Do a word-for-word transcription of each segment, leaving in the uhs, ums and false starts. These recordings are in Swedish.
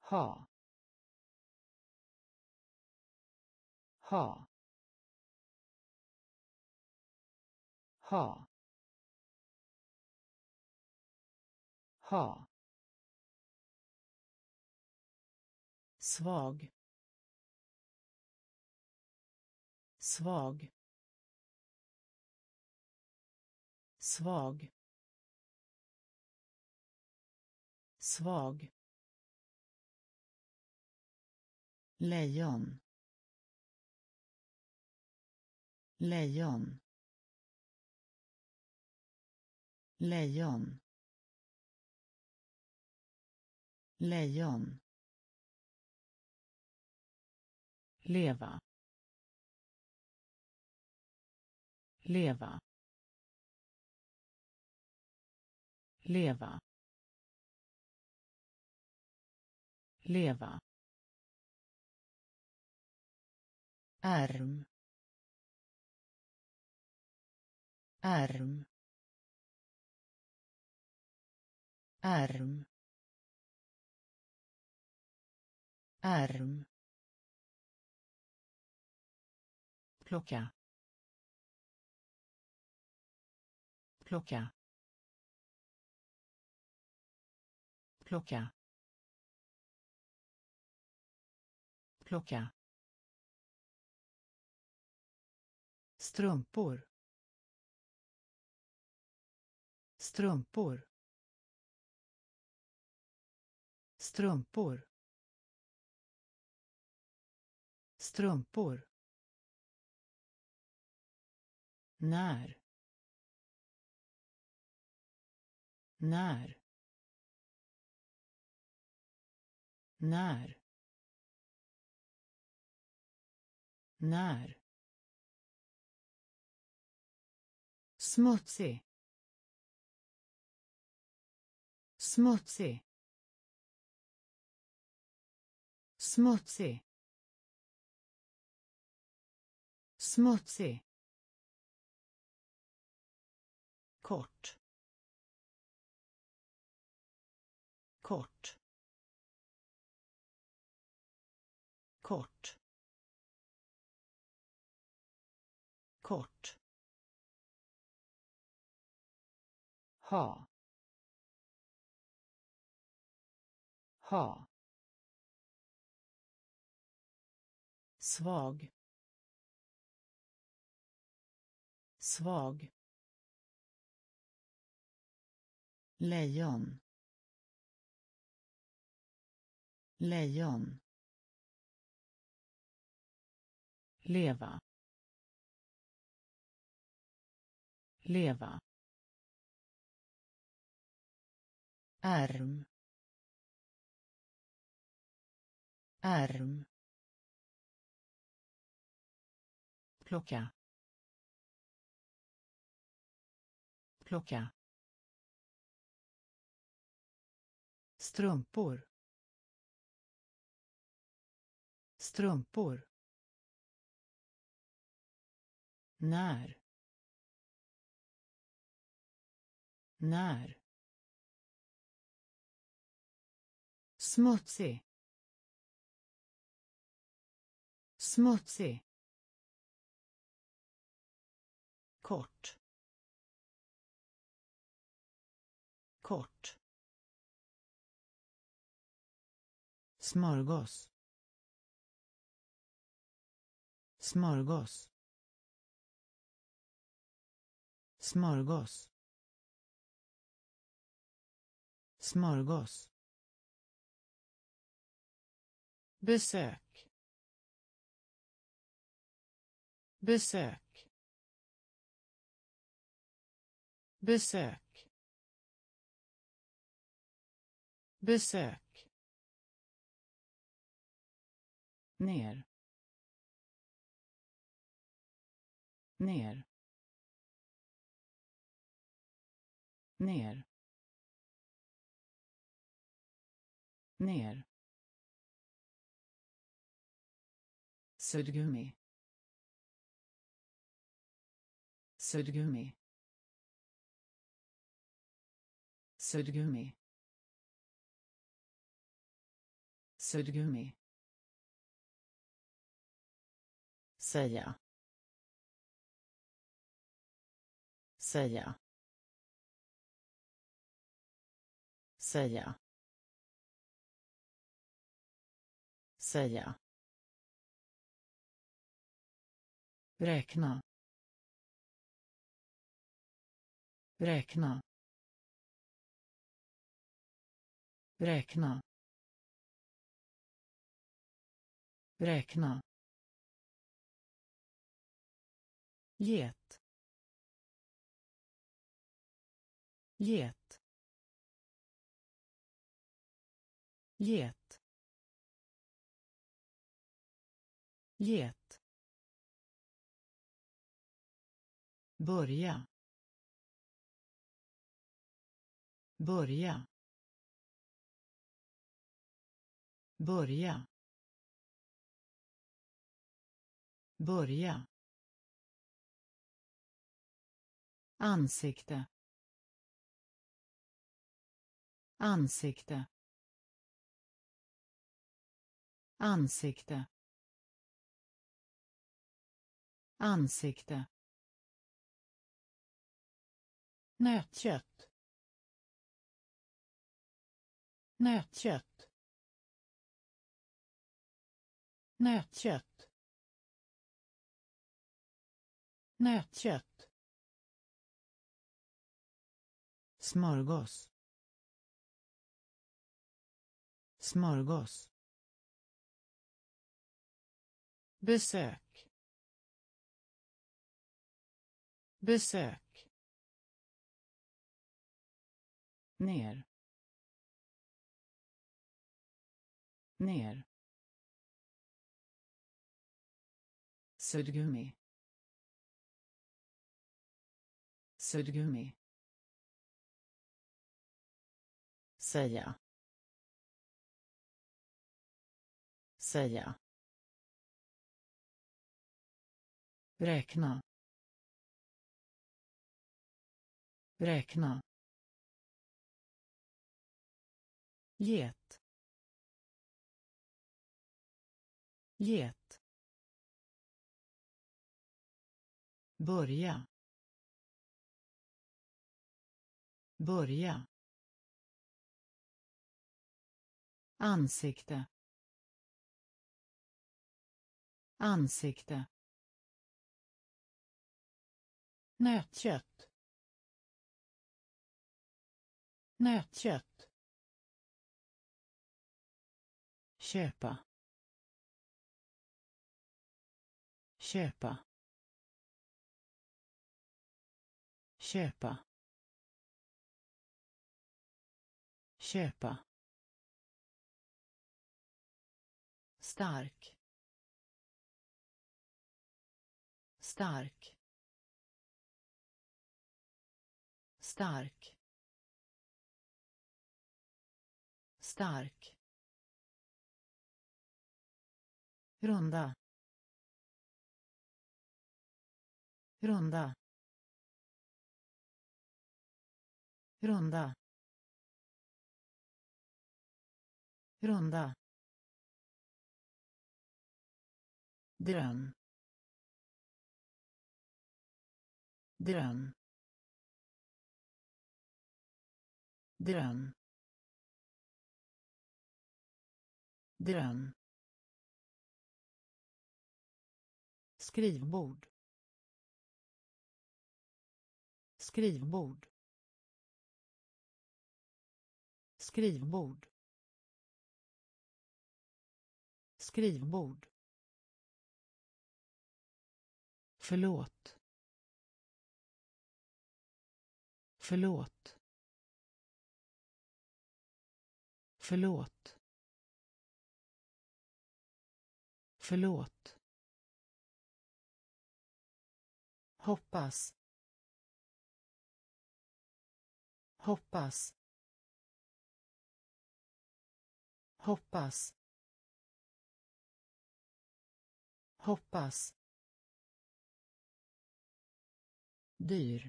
ha ha ha ha svag svag svag svag lejon lejon lejon lejon leva leva leva leva arm arm arm arm plocka plocka plocka plocka strumpor strumpor strumpor strumpor när när när när smutsig smutsig smutsig smutsig kort kort kort kort ha ha svag svag lejon lejon leva leva arm arm plocka plocka strumpor strumpor när när smutsig smutsig kort kort smörgås smörgås smörgås smörgås besök besök besök besök ner ner ner ner suddgummi suddgummi suddgummi Suddgummi. Säga. Säga. Säga. Säga. Räkna. Räkna. Räkna. Räkna. Get. Get. Get. Get. Börja. Börja. Börja. Börja. Ansikte. Ansikte. Ansikte. Ansikte. Nötkött. Nötkött. Nötkött. Nötkött. Smörgås. Smörgås. Besök. Besök. Ner. Ner. Suddgummi. Suddgummi. Säga. Säga. Räkna. Räkna. Get. Get. Börja. Börja. Ansikte. Ansikte. Nötkött. Nötkött. Köpa. Köpa. Köpa. Köpa. Stark. Stark. Stark. Stark. Runda. Runda. Runda. Runda. Dröm. Dröm. Dröm. Dröm. Skrivbord. Skrivbord. Skrivbord. Skrivbord. Förlåt. Förlåt. Förlåt. Förlåt. Hoppas. Hoppas. Hoppas. Hoppas. Dyr.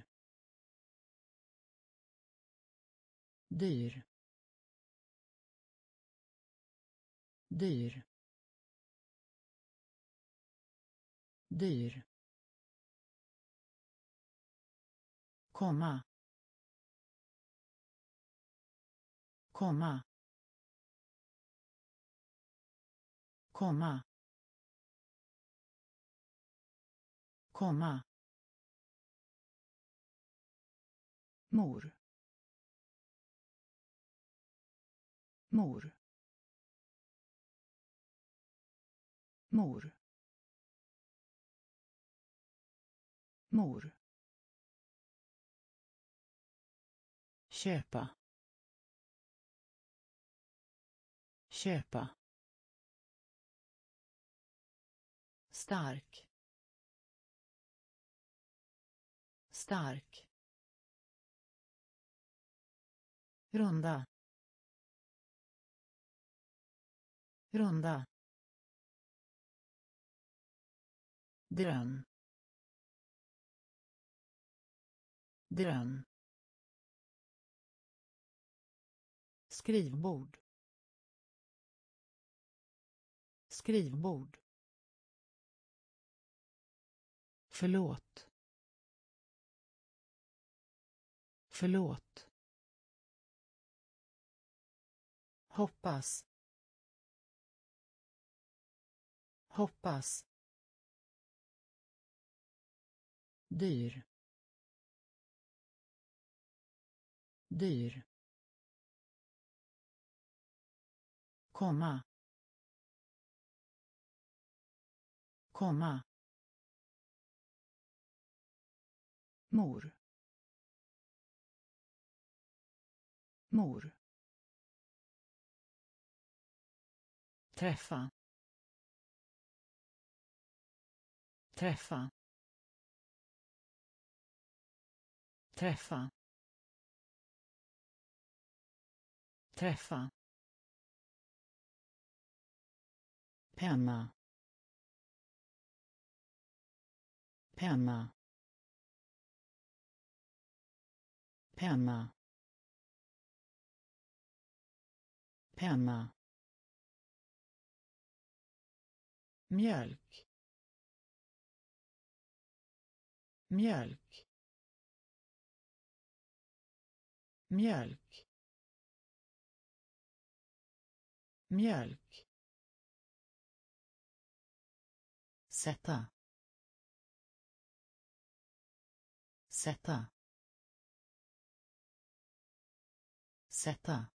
Dyr. dyr, dyr, komma, komma, komma, komma, mor, mor, mor, mor, köpa, köpa, stark, stark, runda, runda, dröm, dröm, skrivbord, skrivbord, förlåt, förlåt, hoppas, hoppas, dyr, dyr, komma, komma, mor, mor, träffa, träffa, träffa, träffa, penna, penna, penna, penna, mjölk, mjölk, mjölk, mjölk, sätta, sätta, sätta,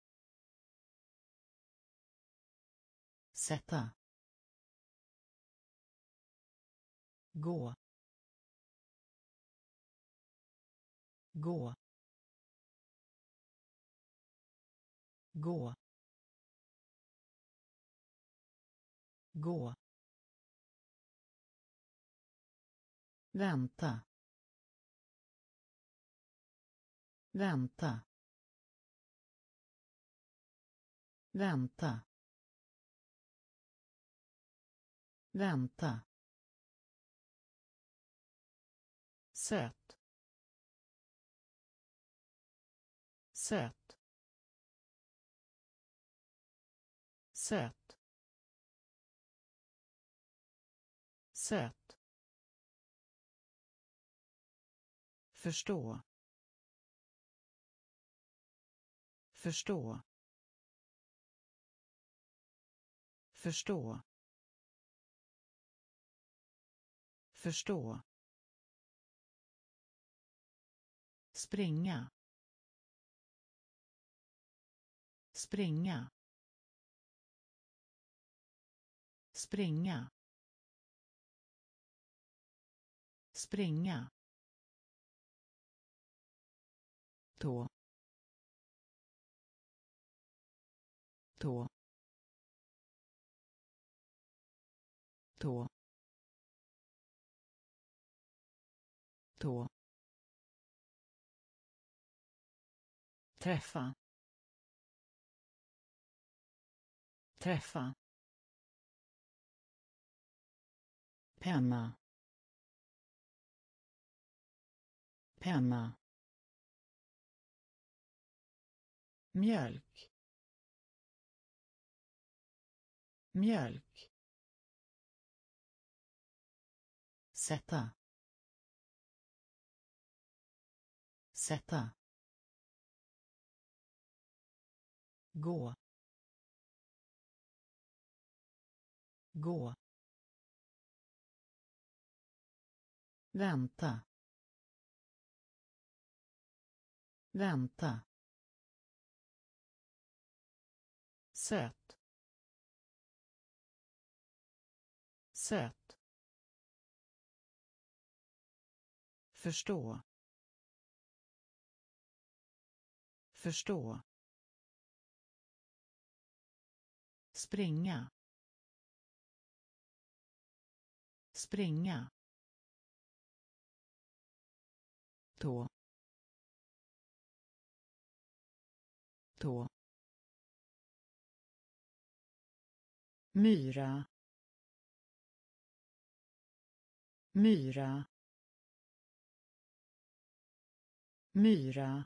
sätta, gå, gå, gå, gå, vänta, vänta, vänta, vänta, söt, söt, söt, söt, förstå, förstå, förstå, förstå, springa, springa, springa, springa, tå, tå, tå, tå, träffa, träffa, penna, penna, mjölk, mjölk, sätta, sätta, gå, gå, vänta, vänta, söt, söt, förstå, förstå, springa, springa, tå, tå, myra, myra, myra,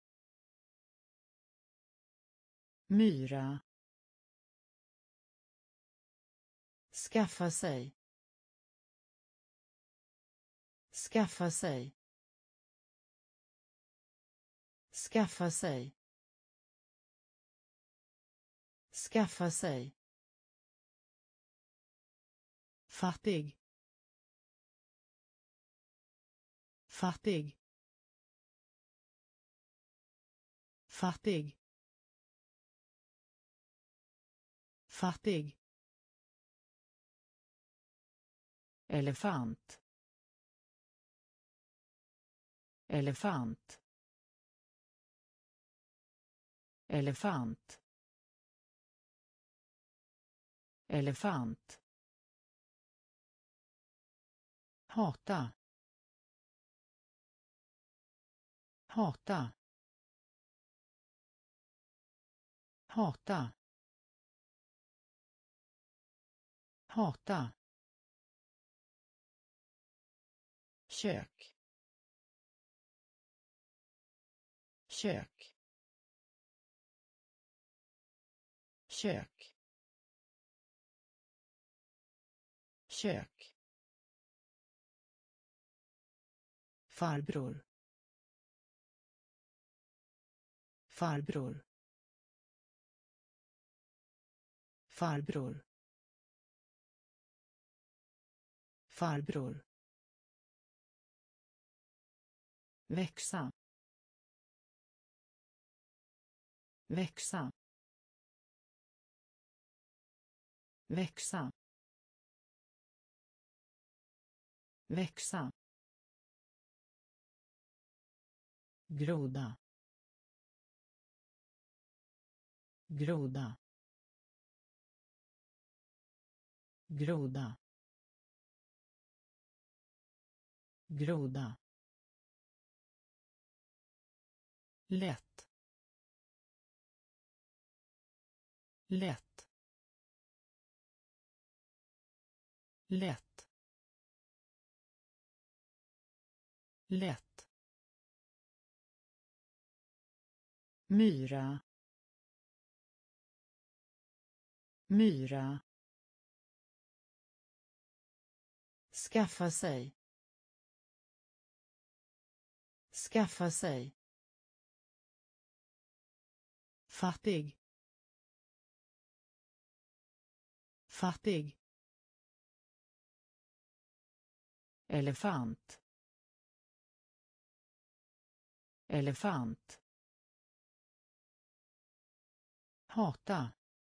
myra, skaffa sig, skaffa sig, skaffa sig, skaffa sig, fattig, fattig, fattig, fattig, elefant, elefant, elefant, elefant, hata, hata, hata, hata, kök, kök, kök, kök, farbror, farbror, farbror, farbror, växa, växa, växa, växa, groda, groda, groda, groda, lätt, lätt, lätt, lätt, myra, myra, skaffa sig, skaffa sig, fattig, fattig, elefant, elefant, hata,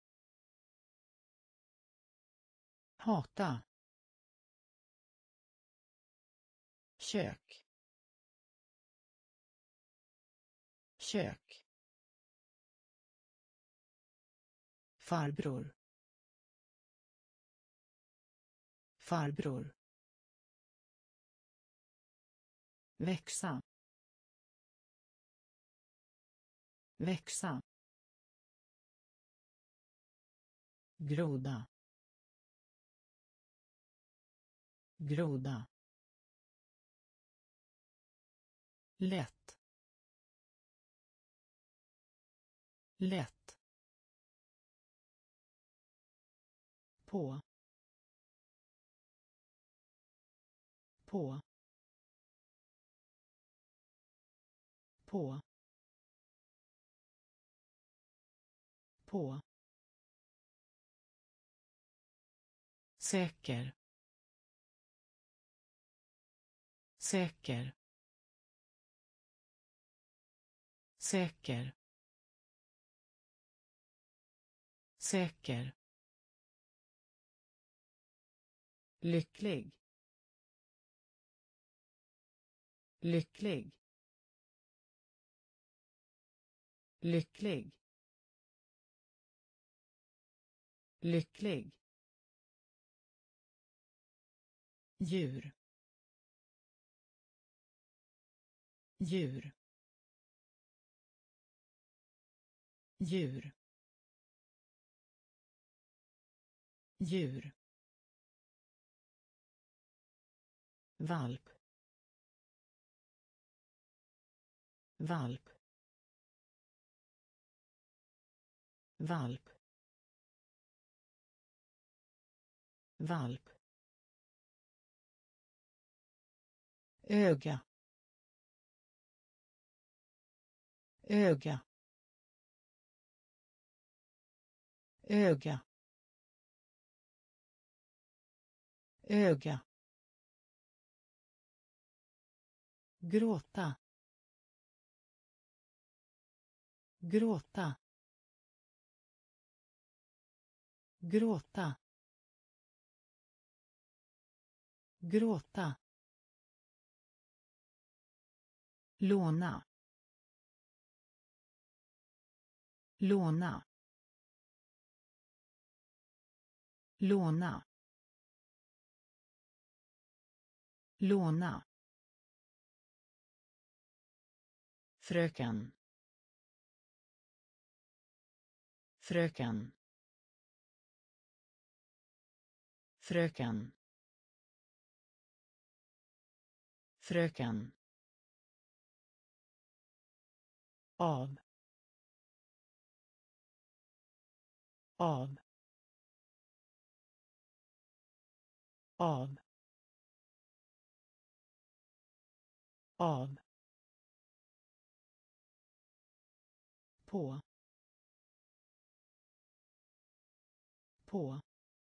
hata, kök, kök, farbror, farbror, växa, växa, groda, groda, lätt, lätt, på på på på säker säker säker säker lycklig lycklig lycklig lycklig djur djur djur djur valp valp valp valp öga öga öga öga gråta gråta gråta gråta låna låna låna låna fröken fröken fröken fröken av av av av på på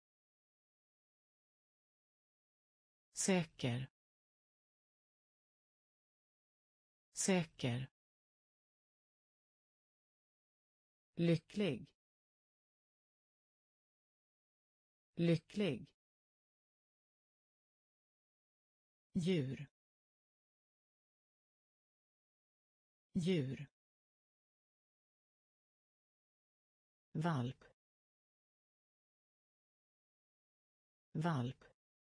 säker säker lycklig lycklig djur djur valp valp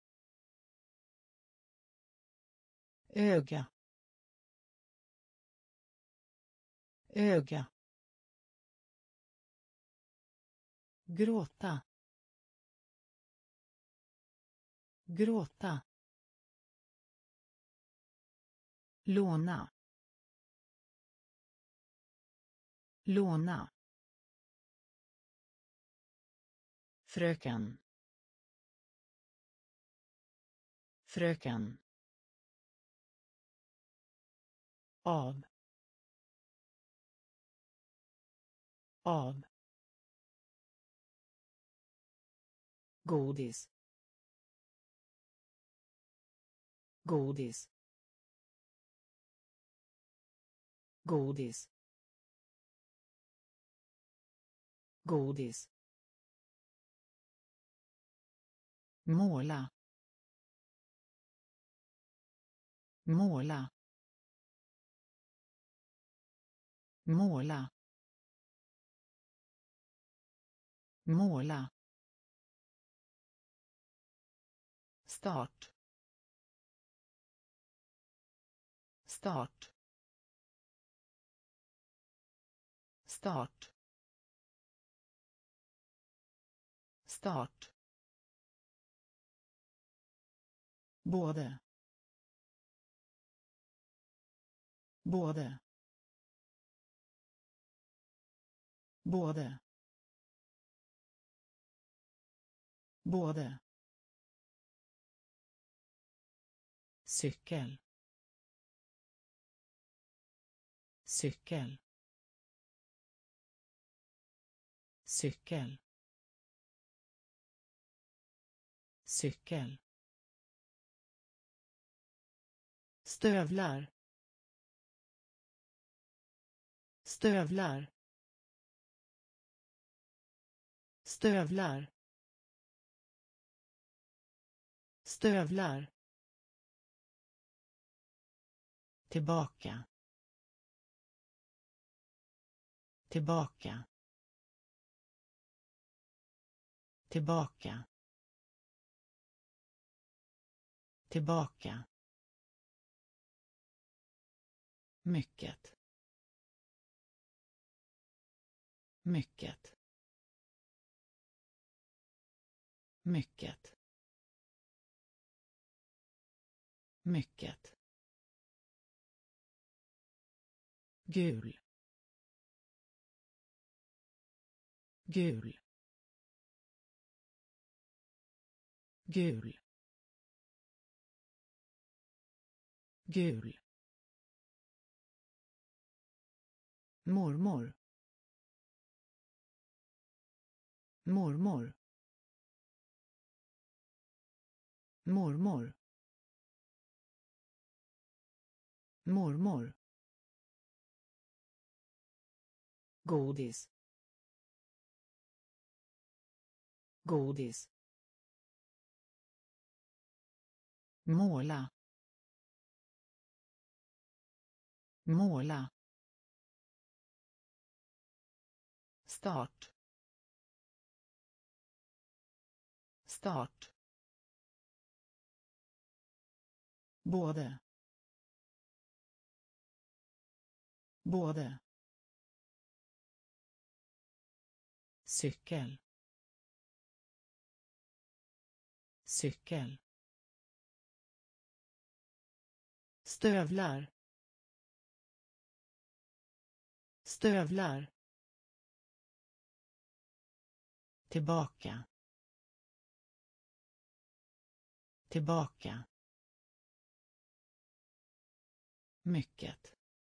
öga öga gråta gråta låna låna fröken fröken av av godis godis godis godis måla måla måla måla start start start start både både både både cykel cykel cykel cykel stövlar stövlar stövlar stövlar tillbaka tillbaka tillbaka tillbaka mycket mycket mycket mycket gul gul gul gul mormor mormor mormor mormor godis godis måla måla start start både både cykel cykel stövlar stövlar tillbaka tillbaka mycket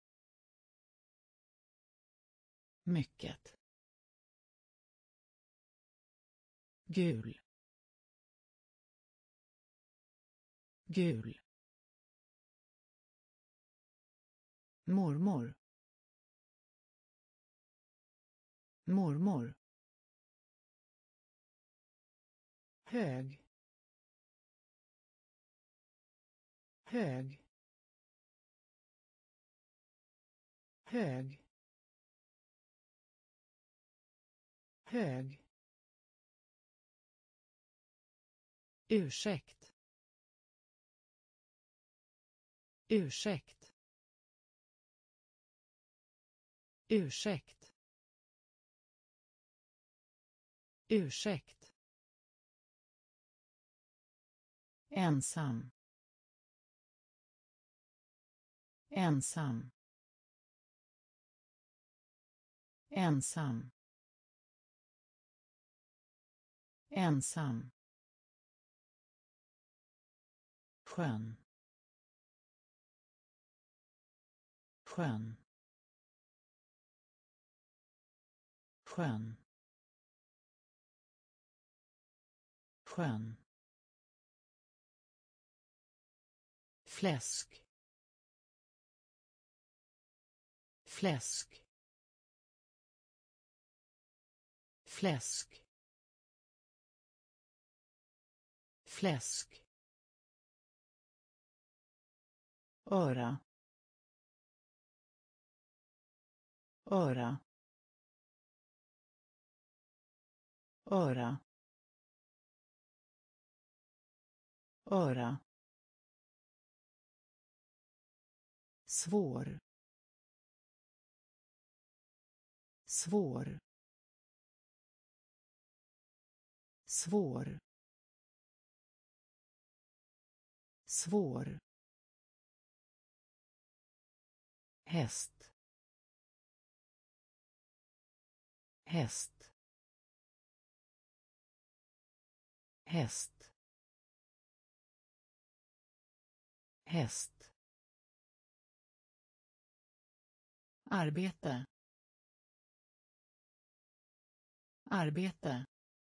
mycket gul gul mormor mormor hög hög hög hög ursäkt ursäkt ursäkt ursäkt ensam ensam ensam ensam skön skön skön skön fläsk fläsk fläsk fläsk öra öra öra öra svår svår svår svår häst häst häst, häst, arbete, arbete,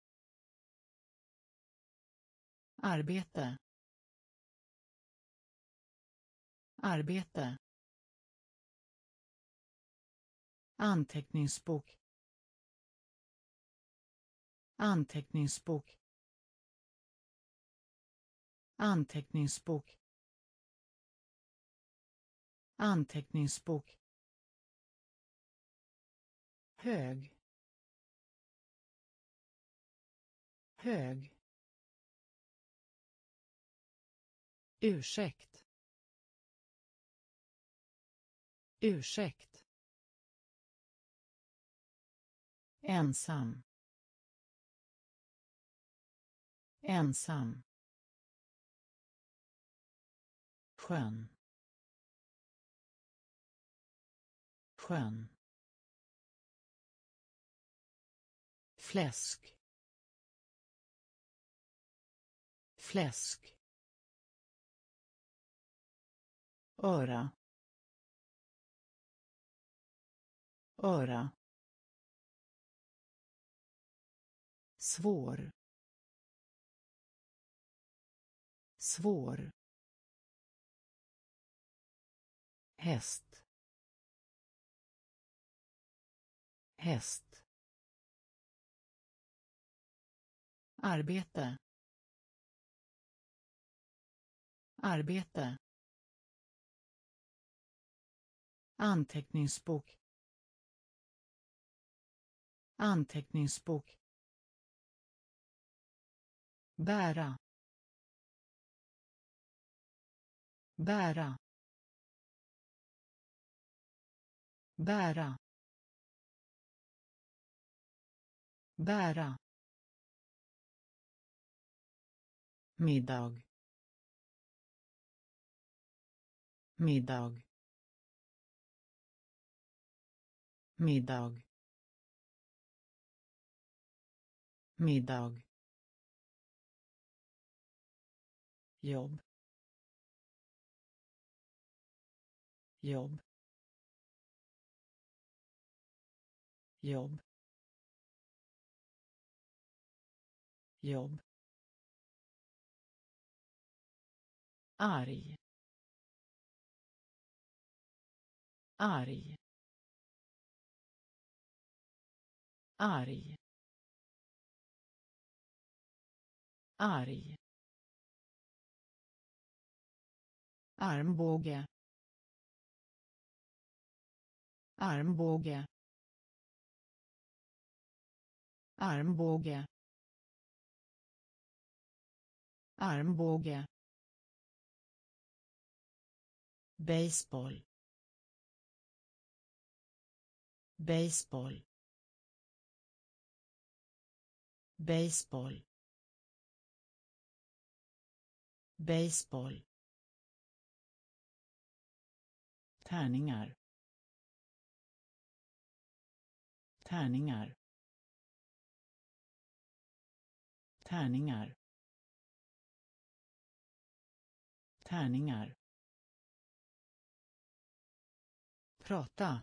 arbete, arbete, anteckningsbok, anteckningsbok, anteckningsbok, anteckningsbok, hög, hög, ursäkt, ursäkt, ensam, ensam, skön, skön, fläsk, fläsk, öra, öra, svår, svår, häst, häst, arbete, arbete, anteckningsbok, anteckningsbok, bära, bära, bära, bära, middag, middag, middag, middag, jobb, jobb, jobb, jobb, arg, arg, arg, arg, armbåge, armbåge, armbåge, armbåge, baseball, baseball, baseball, baseball, tärningar, tärningar, tärningar, tärningar, prata,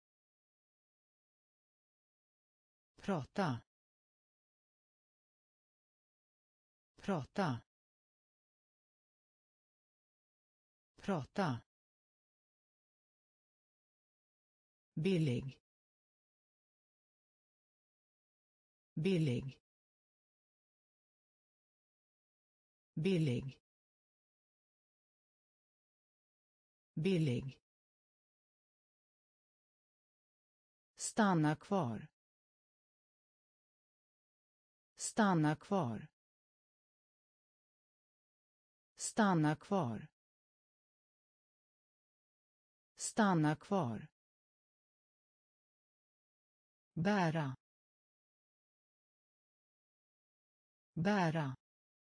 prata, prata, prata, billig, billig, billig, billig, stanna kvar, stanna kvar, stanna kvar, stanna kvar, bära, bära,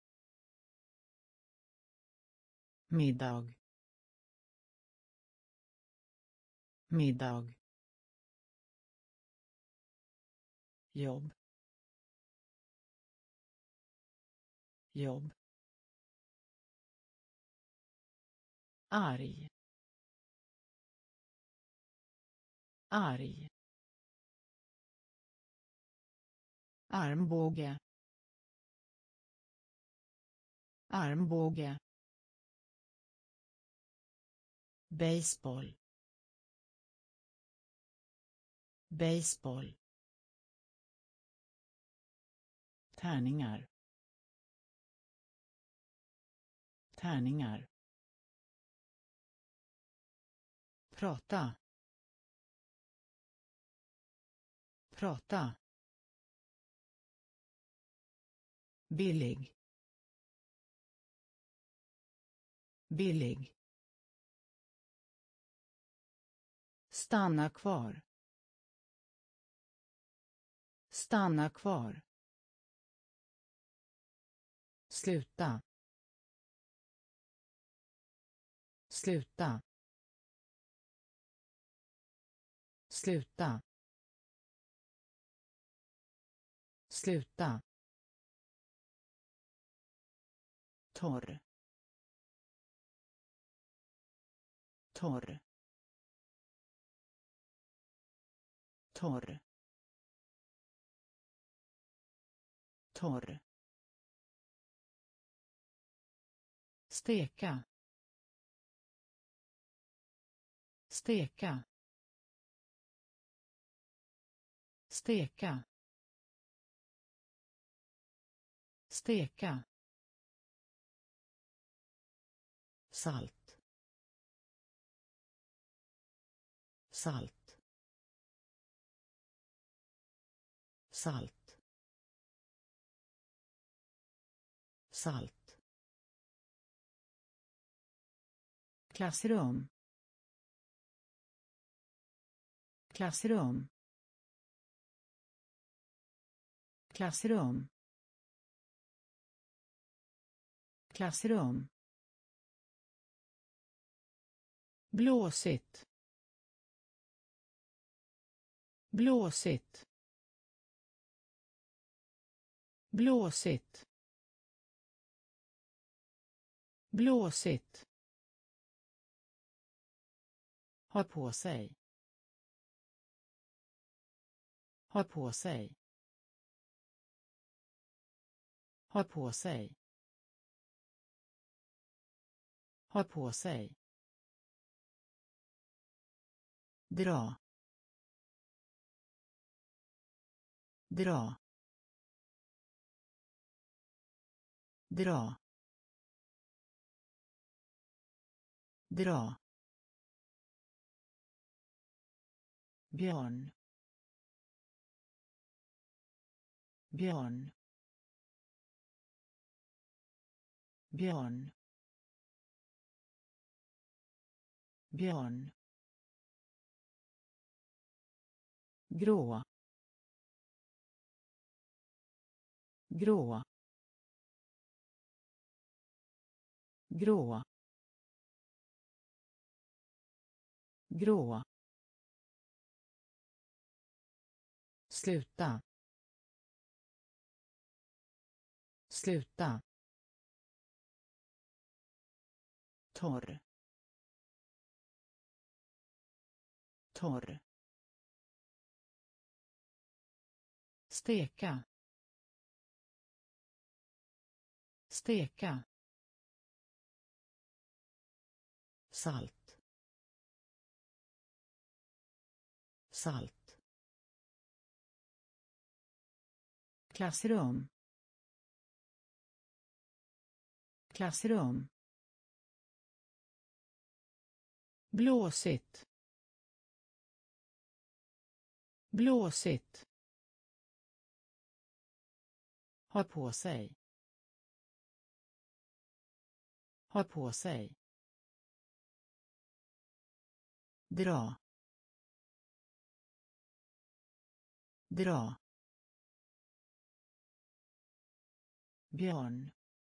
middag, middag, jobb, jobb, arg, arg, armbåge, armbåge, baseball, baseball, tärningar, tärningar, prata, prata, billig, billig, stanna kvar, stanna kvar, sluta, sluta, sluta, sluta, torr, torr, torr, torr, steka, steka, steka, steka, salt, salt, salt, salt, klassrum, klassrum, klassrum, klassrum, blåsigt, blåsigt, blåsigt, blåsigt, ha på sig, ha på sig, ha på sig, ha på sig, dra, dra, dra, dra, björn, björn, björn, björn, grå, grå, grå, grå, sluta, sluta, torr, torr, steka, steka, salt, salt, klassrum, klassrum, blåsigt, blåsigt, ha på sig, ha på sig, dra, dra, björn,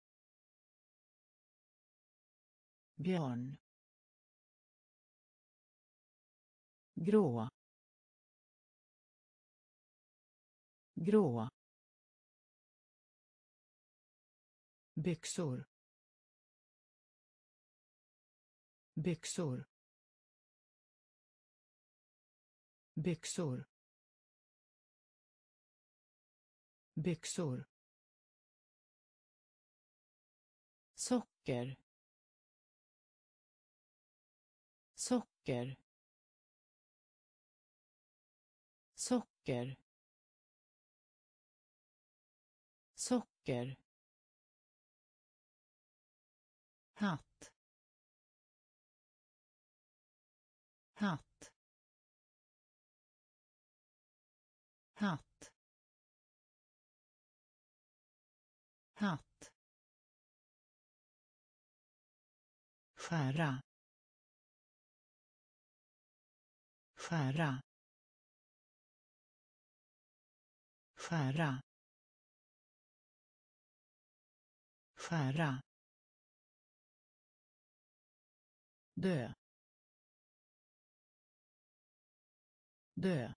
björn, grå, grå, byxor, byxor, byxor, byxor, socker, socker, socker, socker, hatt, hatt, hatt, hatt, skära, skära, skära, skära, dö, dö,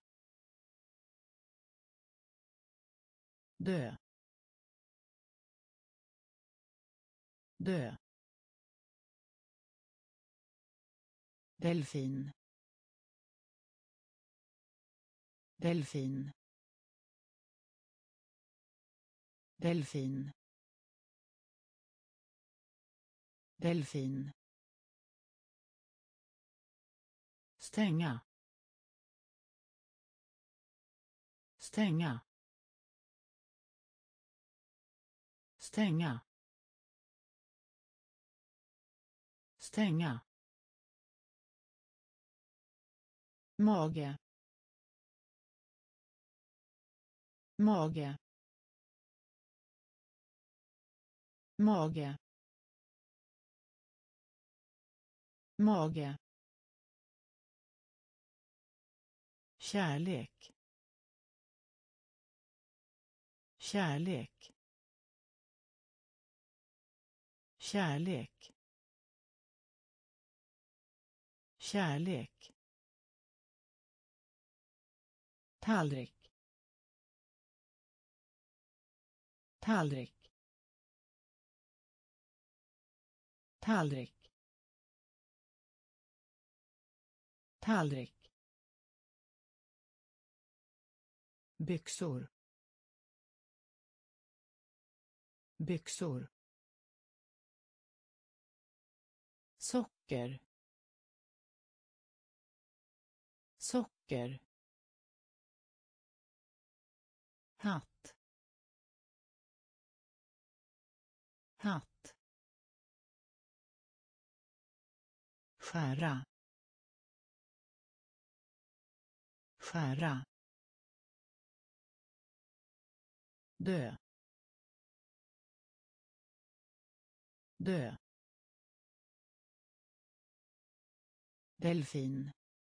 dö, dö, delfin, delfin, delfin, delfin, stänga, stänga, stänga, stänga, mage, mage, mage, mage, kärlek, kärlek, kärlek, kärlek, tallrik, tallrik, tallrik, tallrik, byxor, byxor, socker, socker, hatt, hatt, skära, skära, dö, dö, delfin,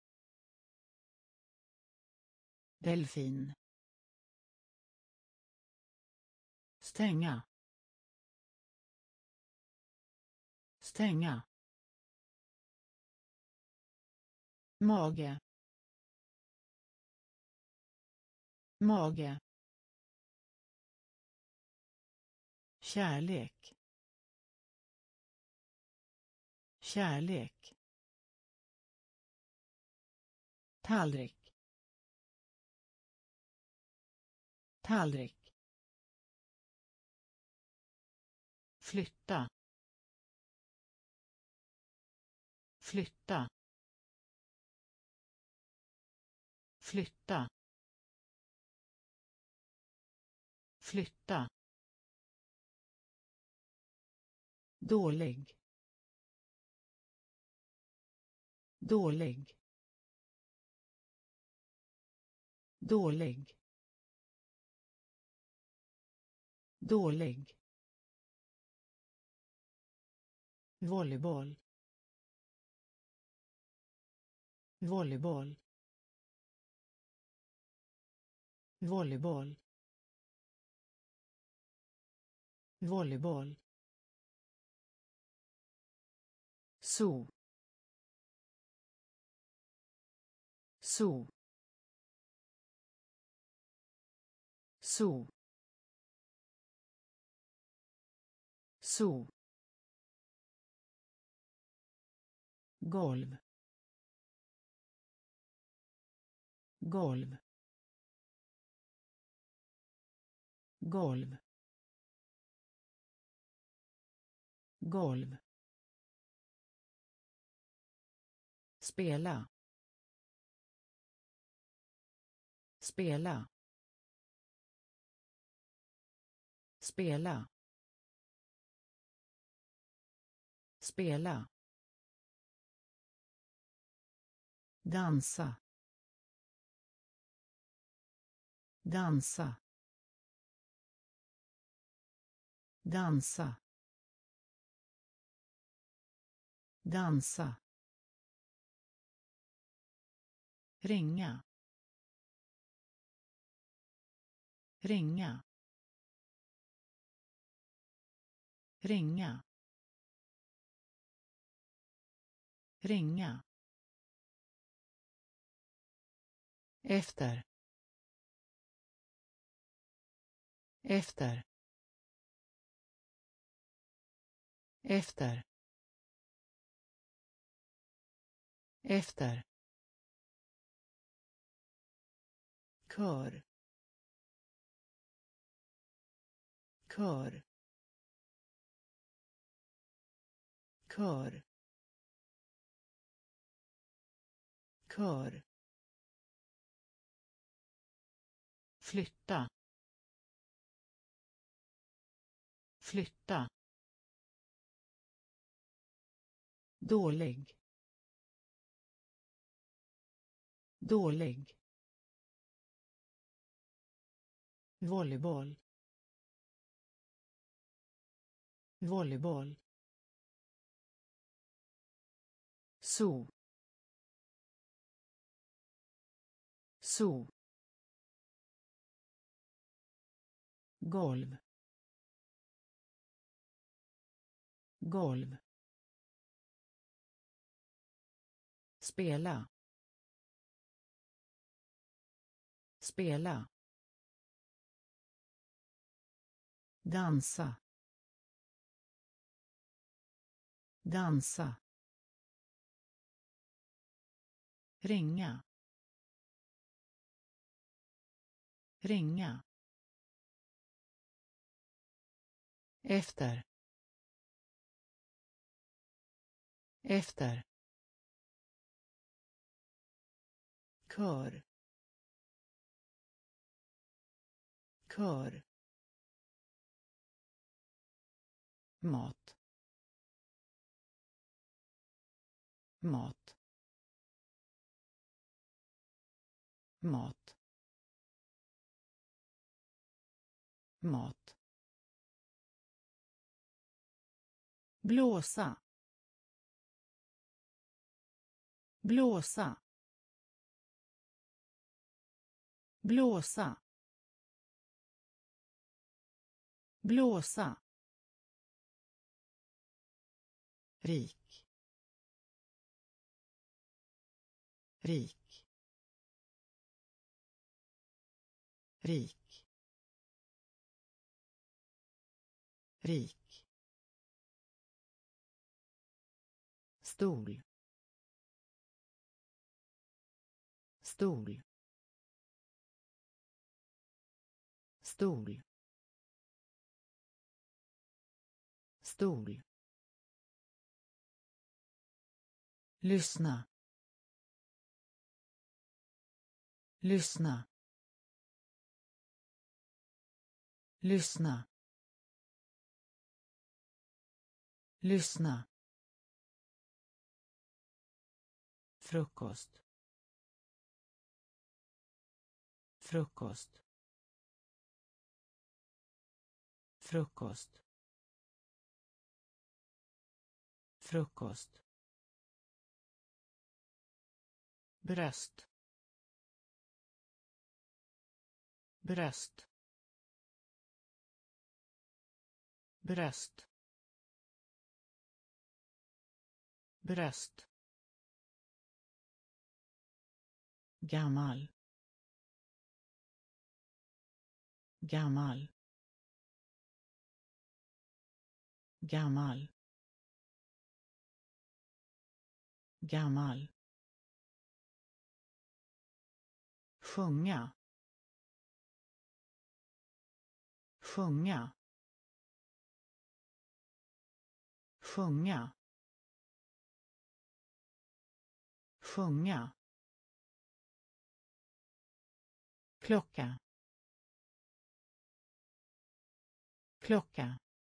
delfin, stänga, stänga, mage, mage, kärlek, kärlek, tallrik, tallrik, flytta, flytta, flytta, flytta, dålig, dålig, dålig, dålig, volleyboll, volleyboll, volleyboll, volleyboll, so, so, so, så, golv, golv, golv, golv, spela, spela, spela, spela, dansa, dansa, dansa, dansa, ringa, ringa, ringa, ringa, efter, efter, efter, efter, kör, kör, kör, kör, flytta, flytta, dålig, dålig, volleyboll, volleyboll, så, så, golv, golv, spela, spela, dansa, dansa, ringa, ringa, efter, efter, kör, kör, mat, mat, mat, mat, blåsa, blåsa, blåsa, blåsa, rik, rik, rik, rik, stol, stol, stol, stol, lyssna, lyssna, lyssna, lyssna, frukost, frukost, frukost, frukost, bröst, bröst, bröst, bröst, gammal, gammal, gammal, gammal, sjunga, sjunga, sjunga, sjunga, klocka, klocka,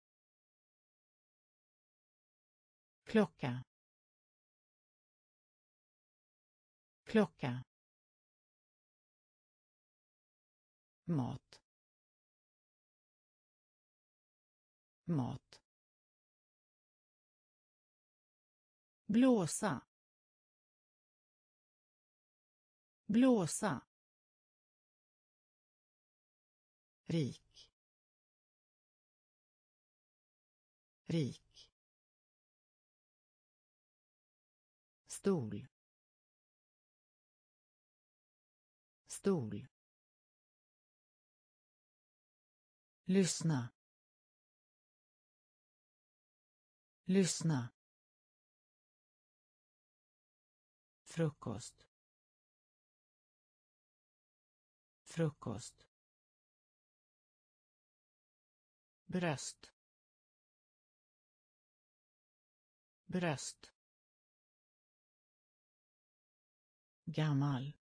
klocka, klocka, mat, mat, blåsa, blåsa, rik, rik, stol, stol, lyssna, lyssna, frukost, frukost, bröst, bröst, gammal,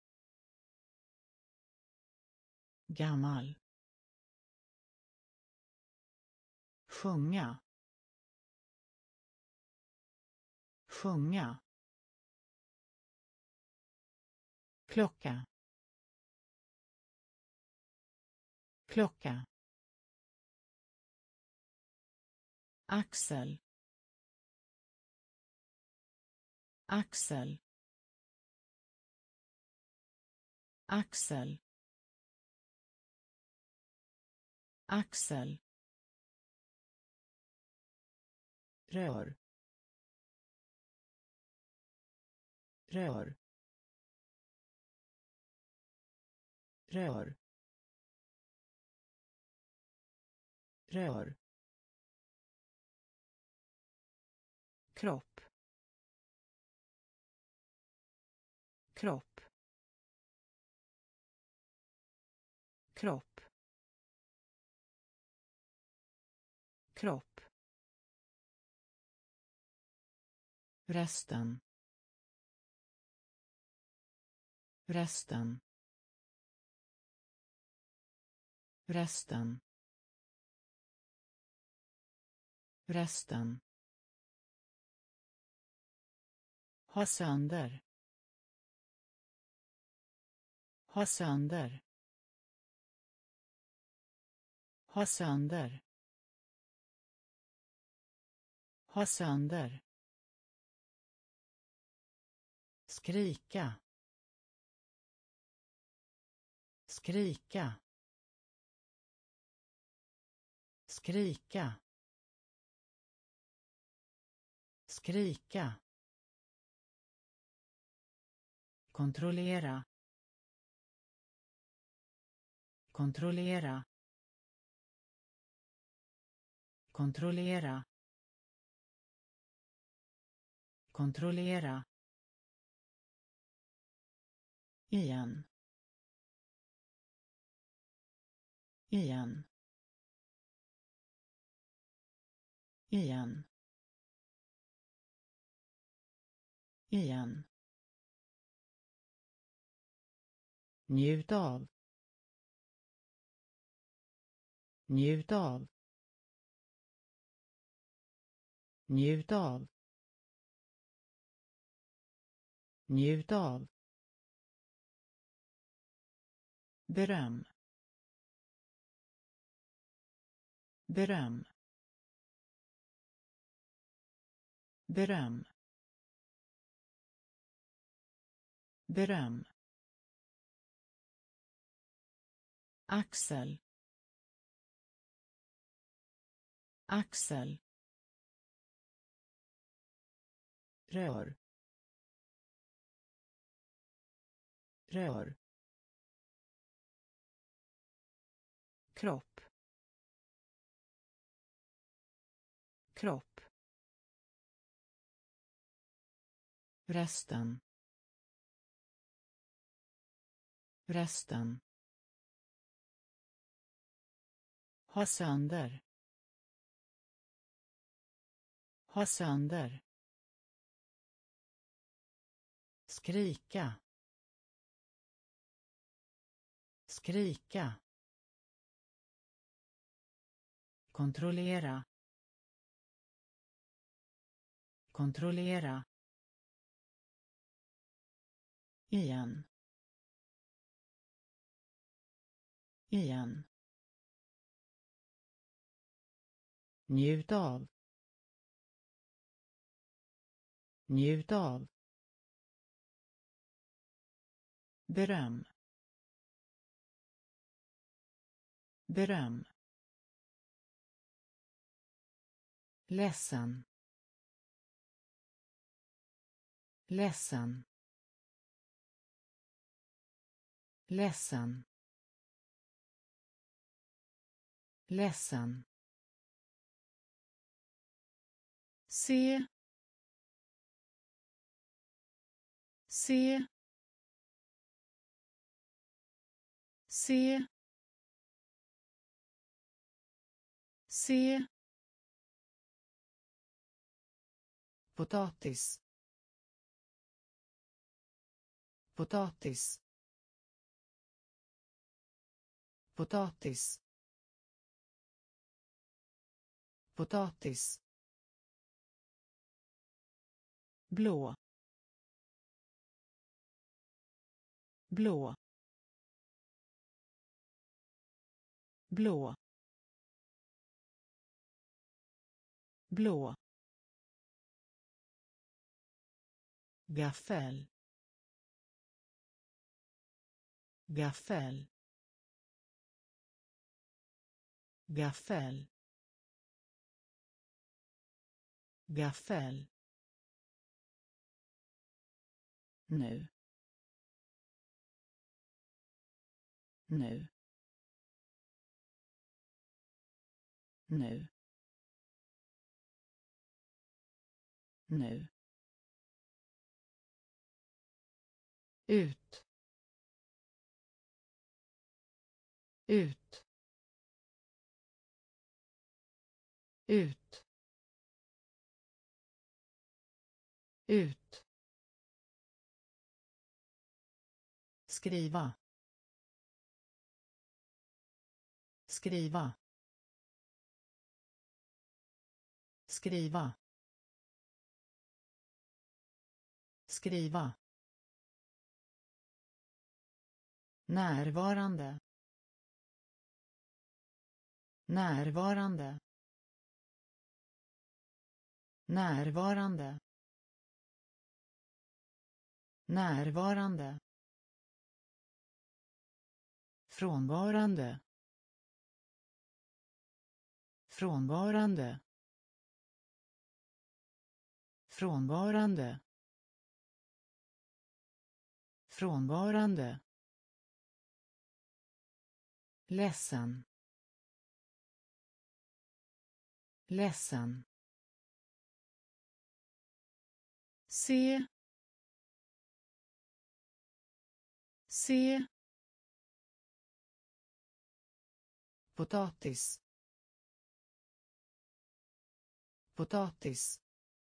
gammal, sjunga, sjunga, klocka, klocka, axel, axel, axel, axel, rör, rör, rör, rör, kropp, kropp, kropp, kropp, resten, resten, resten, resten, ha sönder, ha sönder, ha sönder, ha sönder, skrika, skrika, skrika, skrika, kontrollera, kontrollera, kontrollera, kontrollera, igen, igen, igen, igen, njut av, njut av, njut av, njut av, beröm, beröm, beröm, beröm, axel, axel, rör, rör, kropp, kropp, resten, resten, ha sönder, ha sönder, skrika, skrika, kontrollera, kontrollera, igen, igen, njut av, njut av, beröm, beröm, ledsen, ledsen, ledsen, ledsen, se, se, se, se, potatis, potatis, potatis, potatis, blå, blå, blå, blå, gaffel, gaffel, gaffel, gaffel, nu, nu, nu, nu, ut, ut, ut, ut, skriva, skriva, skriva, skriva, närvarande, närvarande, närvarande, närvarande, frånvarande, frånvarande, frånvarande, frånvarande, ledsen, ledsen, se, se, potatis, potatis,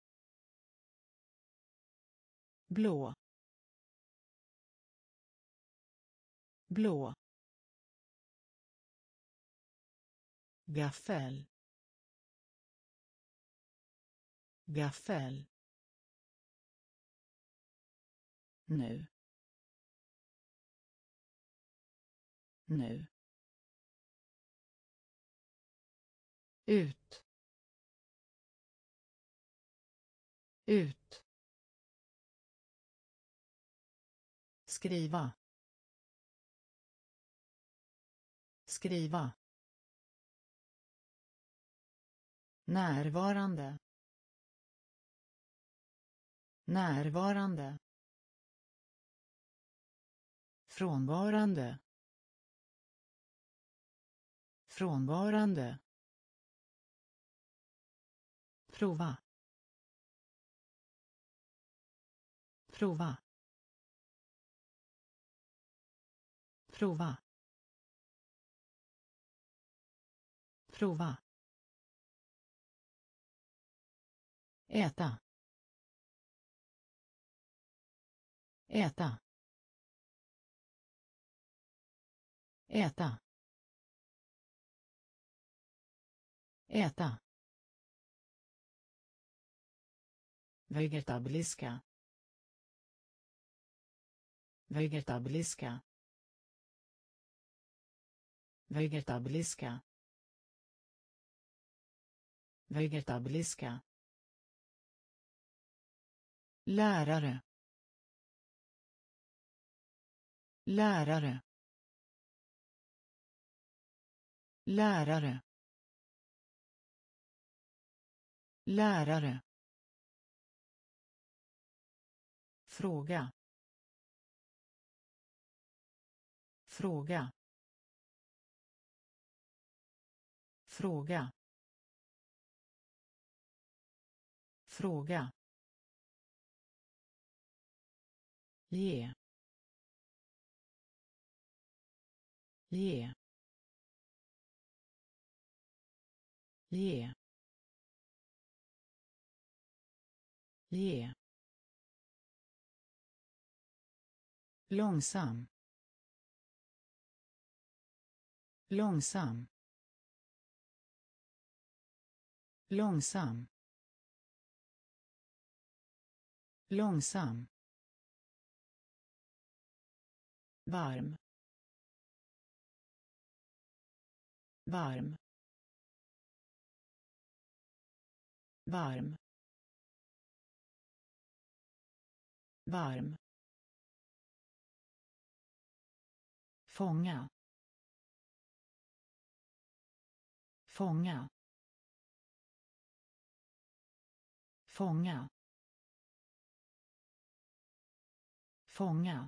blå, blå, gaffel, gaffel, nu, nu, ut, ut, skriva, skriva, närvarande, närvarande, frånvarande, frånvarande, Prova. Prova. Prova. Prova. Äta. Äta. Äta. Äta. Vegetabiliska. Vegetabiliska. Vegetabiliska. Vegetabiliska. Lärare. Lärare. Lärare. Lärare. Fråga. Fråga. Fråga. Fråga. Ge. Ge. Ge. Ge. Långsam. Långsam. Långsam. Långsam. Varm. Varm. Varm. Varm. Fånga. Fånga. Fånga. Fånga.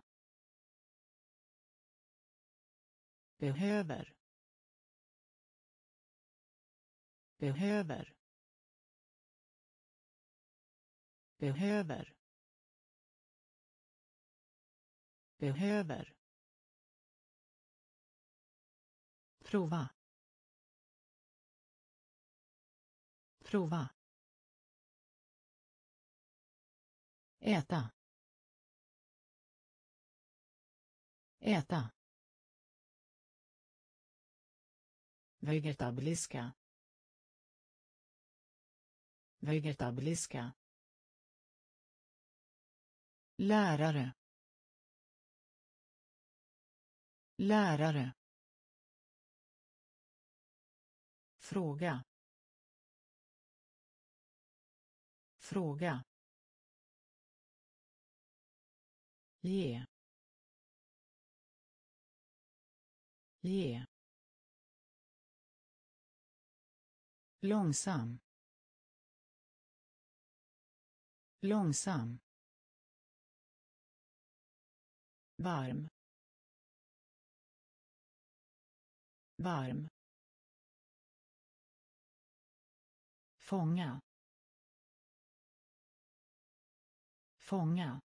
Behöver. Behöver. Behöver. Behöver. Prova. Prova. Äta. Äta. Vegetabiliska. Vegetabiliska. Lärare. Lärare. Fråga. Fråga. Ge. Ge. Långsam. Långsam. Varm. Varm. Fånga. Fånga.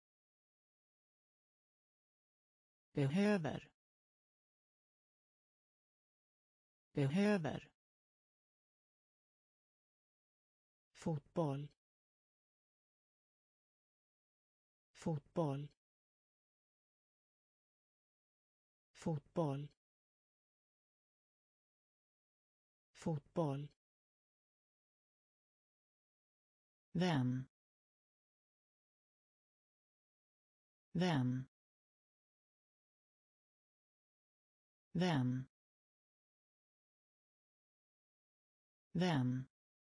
Behöver. Behöver. Fotboll. Fotboll. Fotboll. Fotboll. Vän. Vän. Vän. Vän.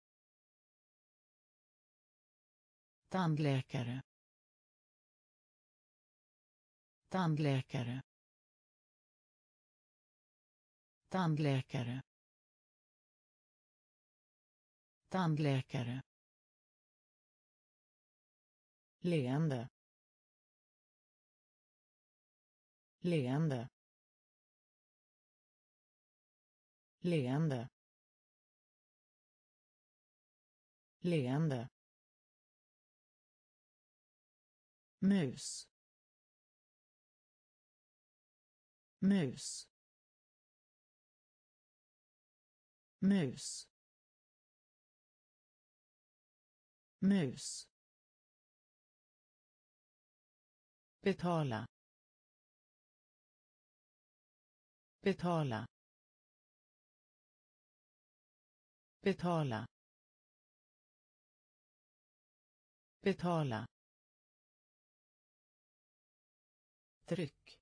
Tandläkare. Tandläkare. Tandläkare. Tandläkare. Leende. Leende. Leende. leende, mus, mus, mus, mus, betala, betala, betala, betala, tryck,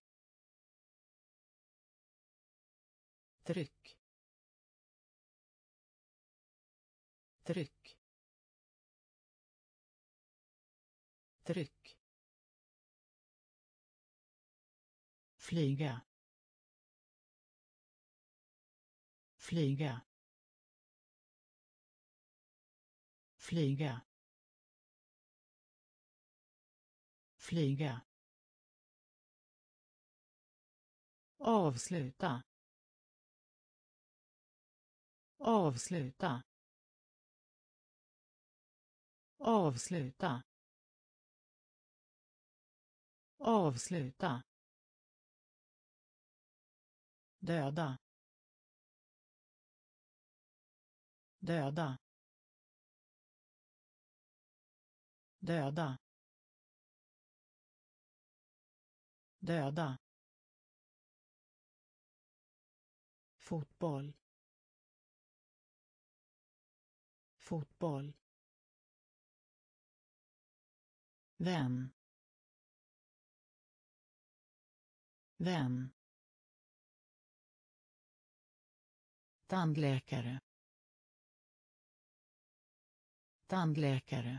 tryck, tryck, tryck, flyga, flyga, flyga, flyga, avsluta, avsluta, avsluta, avsluta, döda, döda, döda, döda, fotboll, fotboll, vän, vän, tandläkare, tandläkare,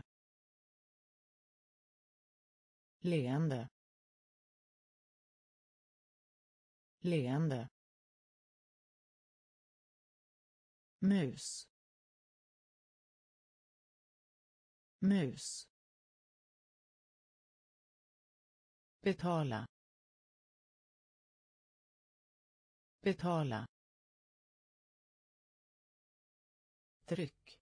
leende, leende, mus, mus, betala, betala, tryck,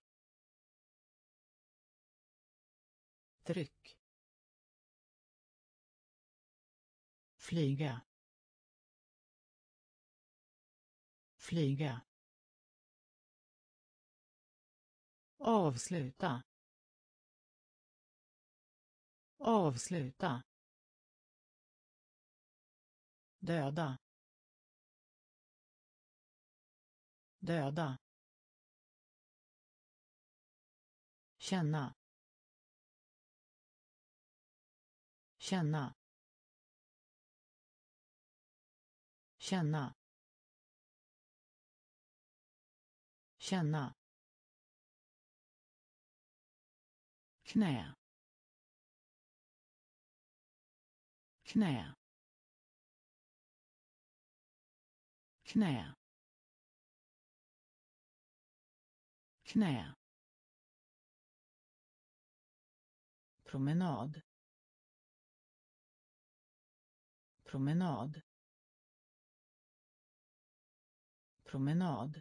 tryck, flyga, flyga, avsluta, avsluta, döda, döda, känna, känna, känna, känna, knä, knä, knä, knä, promenad, promenad, promenad,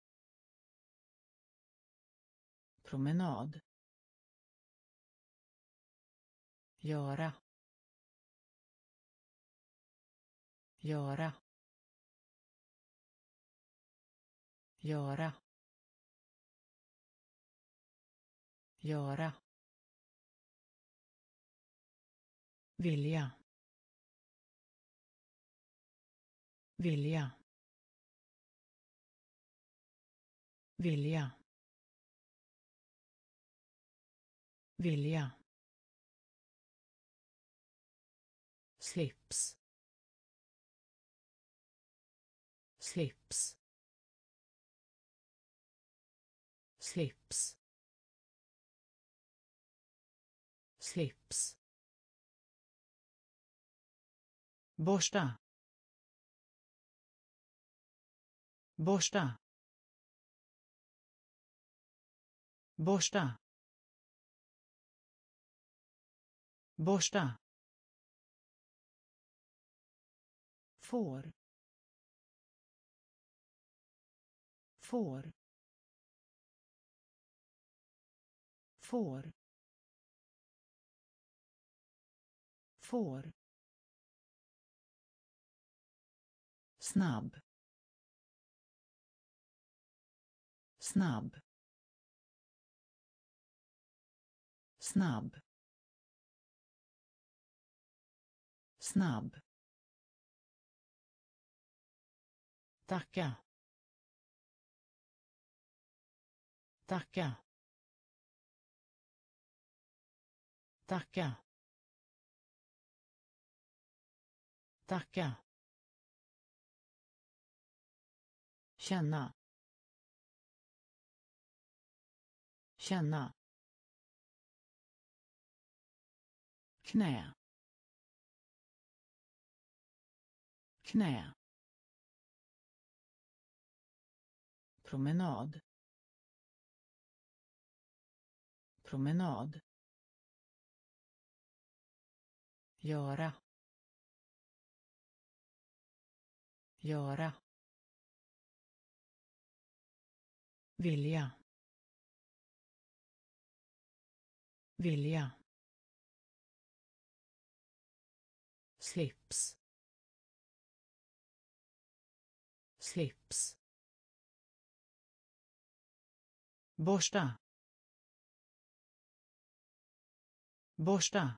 promenad, göra, göra, göra, göra, vilja, vilja, vilja, vilja, slips, slips, slips, slips, borsta, borsta, borsta, borsta, får, får, får får snabb snabb snabb snabb tacka tacka tacka tacka känna känna knä knä promenad promenad göra göra vilja vilja slips slips borsta borsta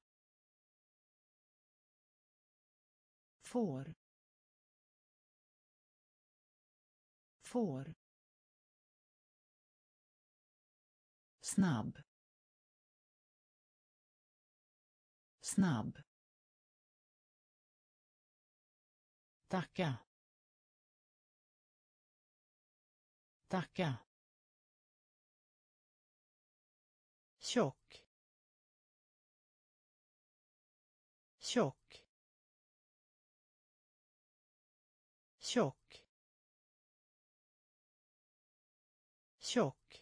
får får snabb snabb tacka tacka tjock tjock tjock tjock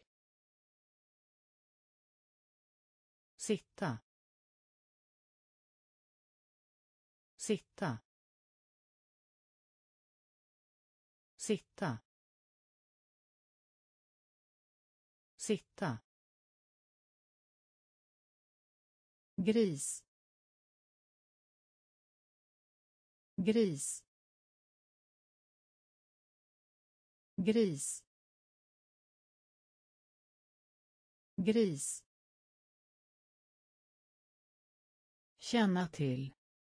sitta sitta sitta sitta gris gris gris gris känna till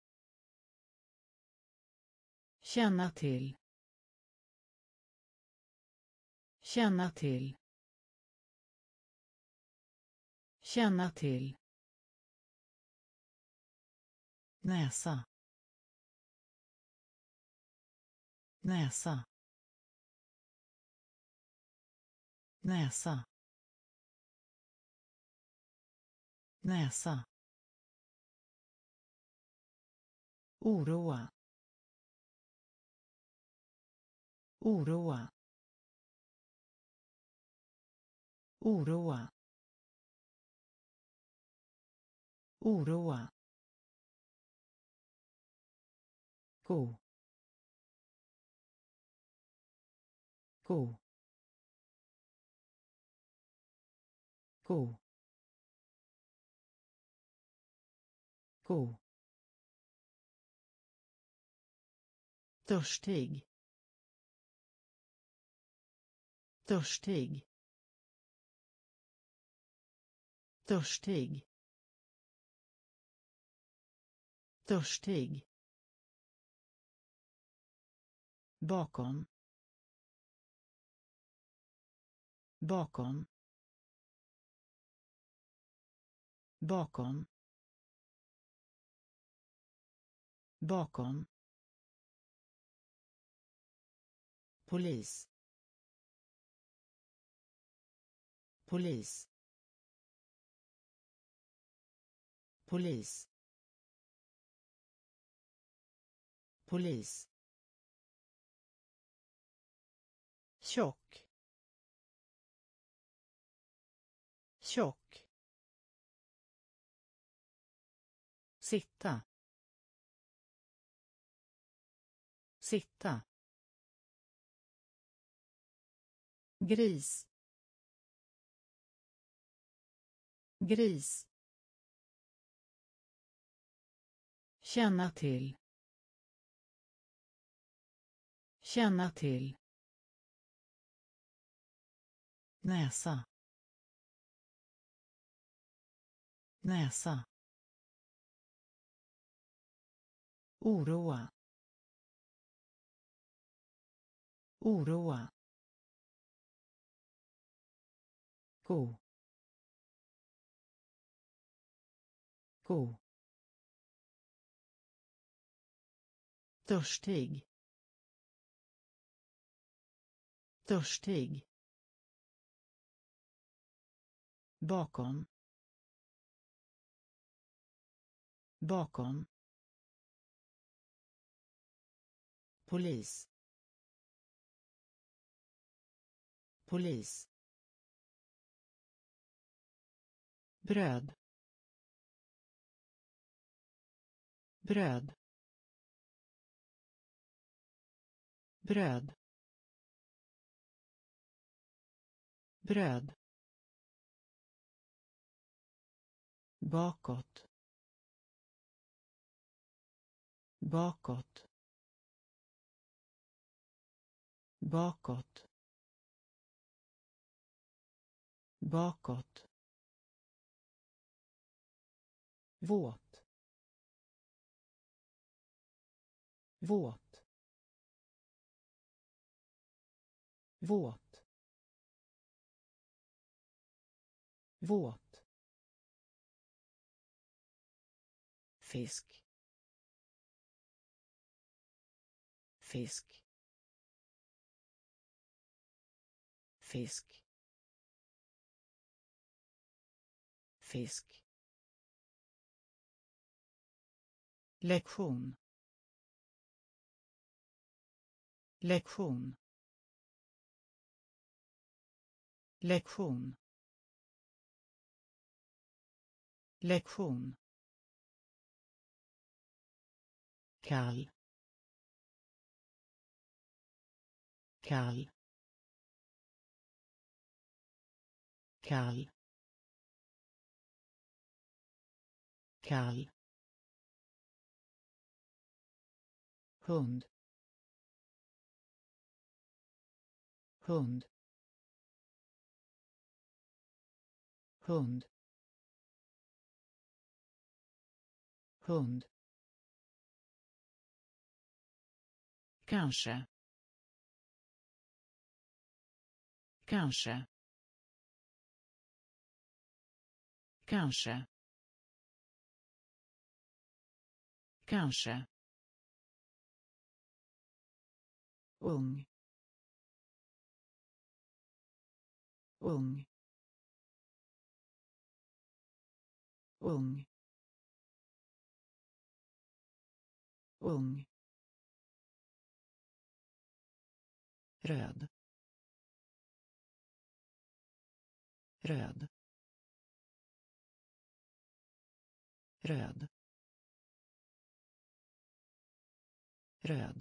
känna till känna till känna till näsa näsa näsa näsa oroa oroa oroa oroa gå gå gå gå törstig törstig törstig törstig bakom bakom bakom bakom polis polis polis polis tjock tjock sitta sitta gris gris, känna till, känna till, näsa, näsa, oroa, oroa, gå, gå, törstig, törstig, bakom, bakom, polis, polis, bröd, bröd, bröd, bröd, bakåt, bakåt, bakåt, bakåt, våt, våt, våt, våt, fisk, fisk, fisk, fisk, lektion, lektion, lektion, lektion, kall, kall, kall, kall, hund, hund, hund, hund, kanske, kanske, kanske, kanske, ung, ung, ung, ung, röd, röd, röd, röd,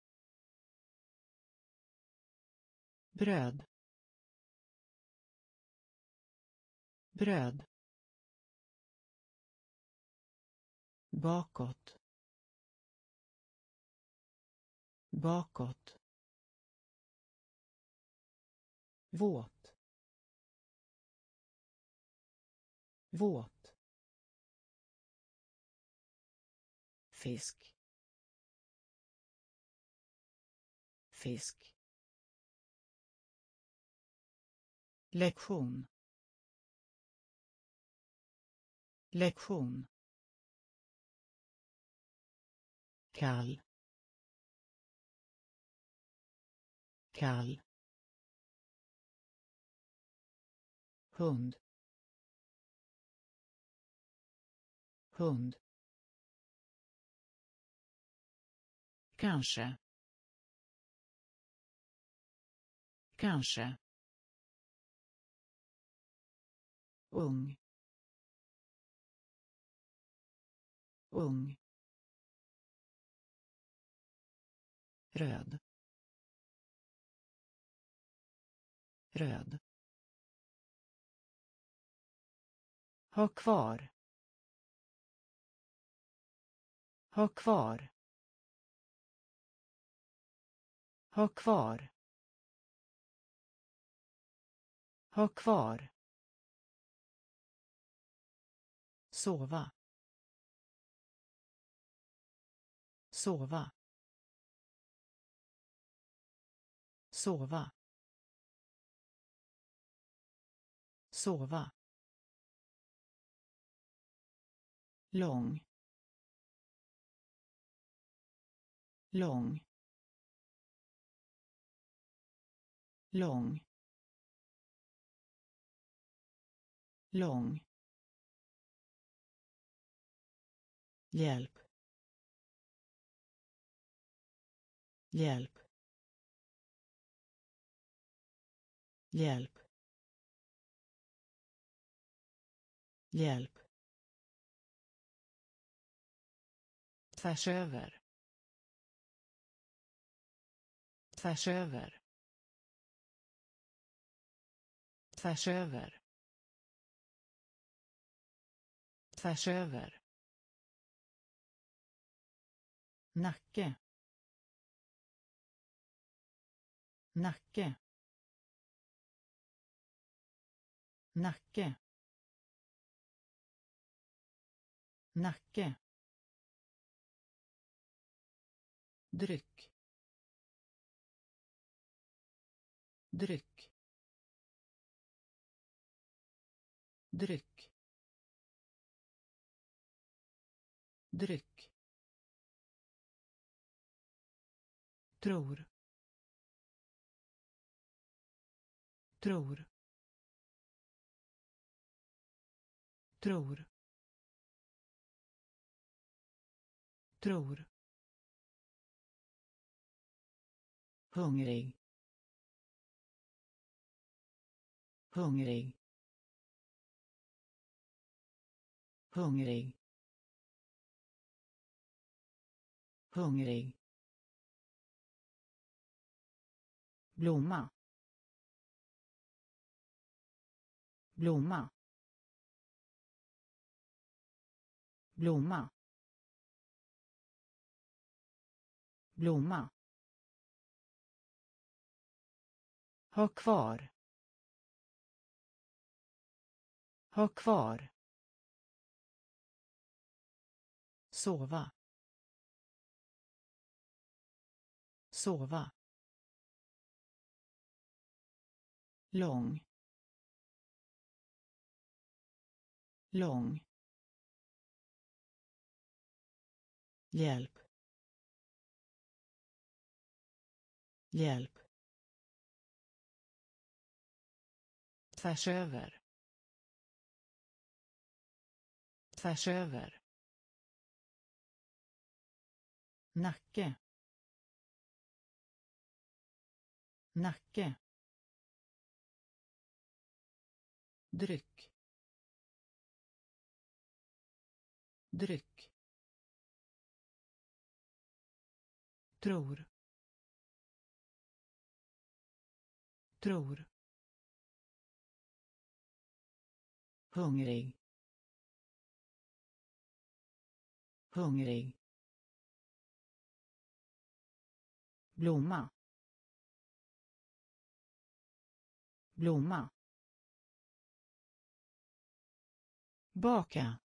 bröd, bröd, bakåt, bakåt, våt, våt, fisk, fisk, lektion, lektion, kall, kall, hund, hund, kanske, kanske, ung, ung, röd, röd, Ha kvar. Ha kvar. Ha kvar. Ha kvar. Sova. Sova. Sova. Sova. Lång. Lång. Lång. Lång. Hjälp. Hjälp. Hjälp. Hjälp. Tvärs över. Tvärs över. Tvärs över. Tvärs över. Nacke. Nacke. Nacke. Nacke. Dryck. Dryck. Dryck. Dryck. Tror. Tror. Tror. Tror. Hungrig. Hungrig. Hungrig. Hungrig. Blomma. Blomma. Blomma. Blomma. Ha kvar. Ha kvar. Sova. Sova. Lång. Lång. Hjälp. Hjälp. Tvärs över. Tvärs över. Nacke. Nacke. Dryck. Dryck. Tror. Tror. Hungrig. Hungrig. Blomma. Blomma. Baka.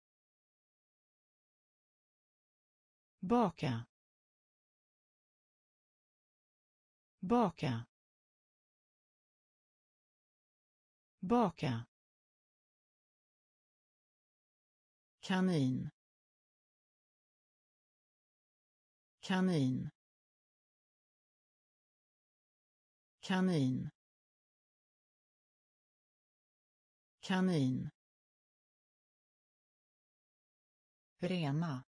Baka. Baka. Baka. Kanin. Kanin. Kanin. Kanin. Rena.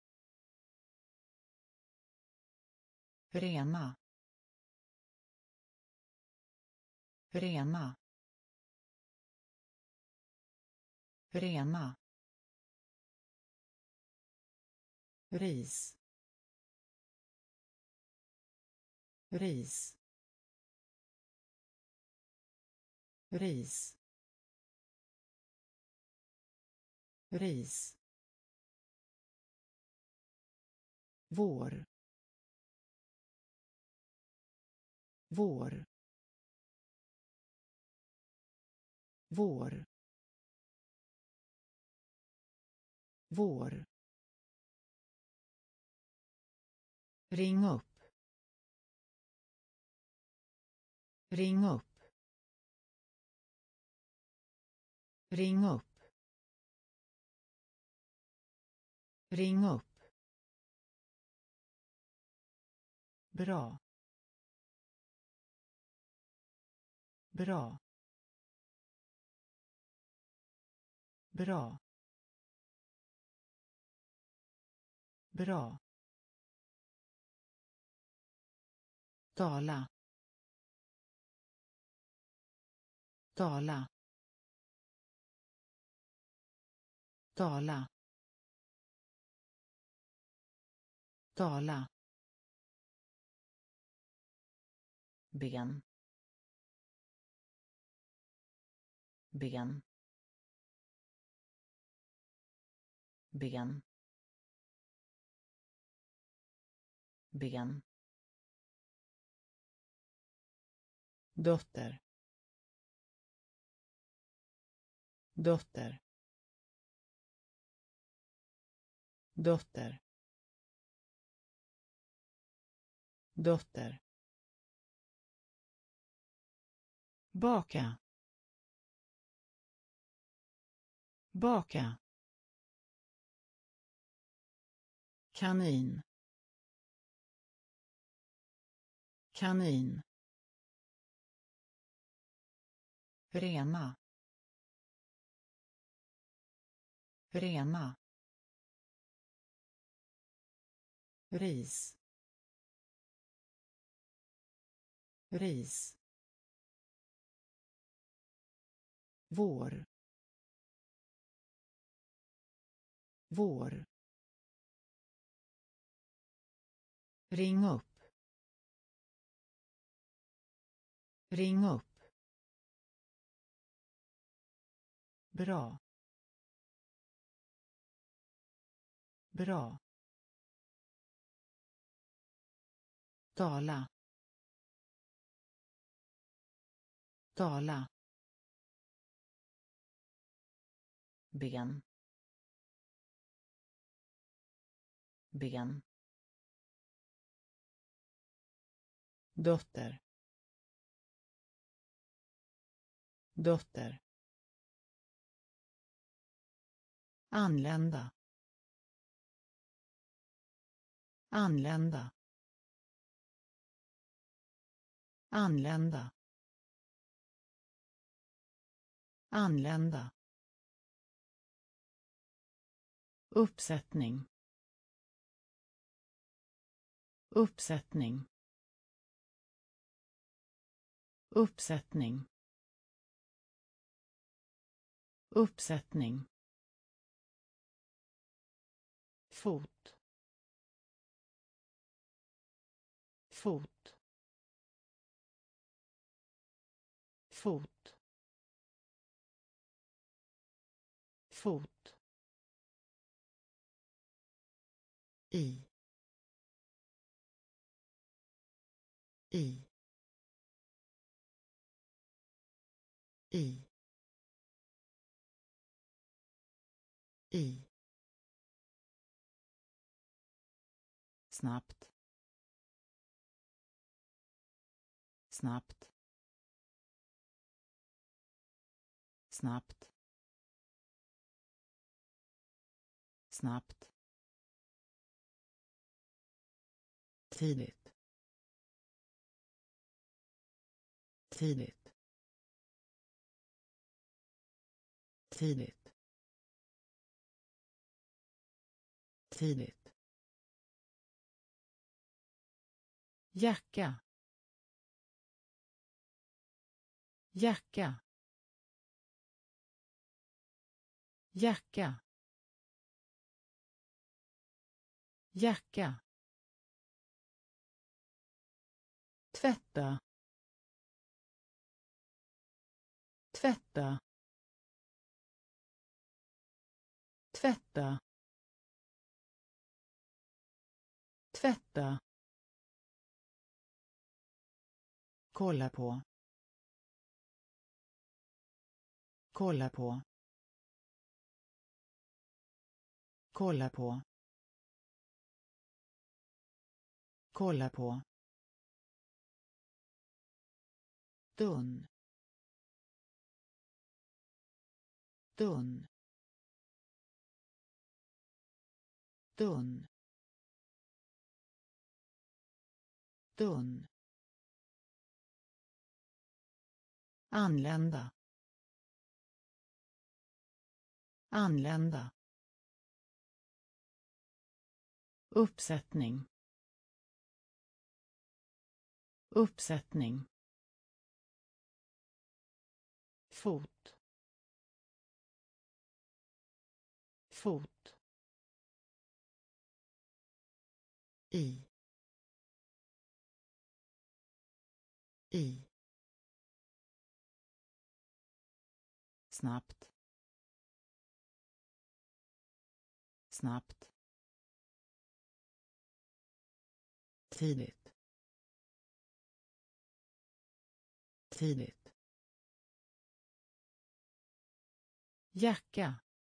Rena. Rena. Rena. Ris. Ris. Ris. ris, vår, vår, vår, vår, ring upp, ring upp, ring upp, ring upp, bra, bra, bra, bra, tala, tala, tala, tala, ben, ben, ben, ben, dotter, dotter, dotter, dotter, baka, baka, kanin, kanin, rena, rena, ris, ris, vår, vår, ring upp, ring upp, bra, bra, tala, tala, ben, ben, dotter, dotter, anlända, anlända, anlända, anlända, uppsättning, uppsättning, uppsättning, uppsättning, fot, fot, fot, fot, i, i, i, i, snabbt, snabbt, snabbt, snabbt, tidigt, tidigt, tidigt, tidigt, jacka, jacka, jacka, jacka, tvätta, tvätta, tvätta, tvätta, kolla på, kolla på, kolla på, kolla på, tunn, tunn, tunn, tunn, anlända, anlända, uppsättning, uppsättning, fot, fot, i, i, snabbt, snabbt, tidigt, tidigt, jacka,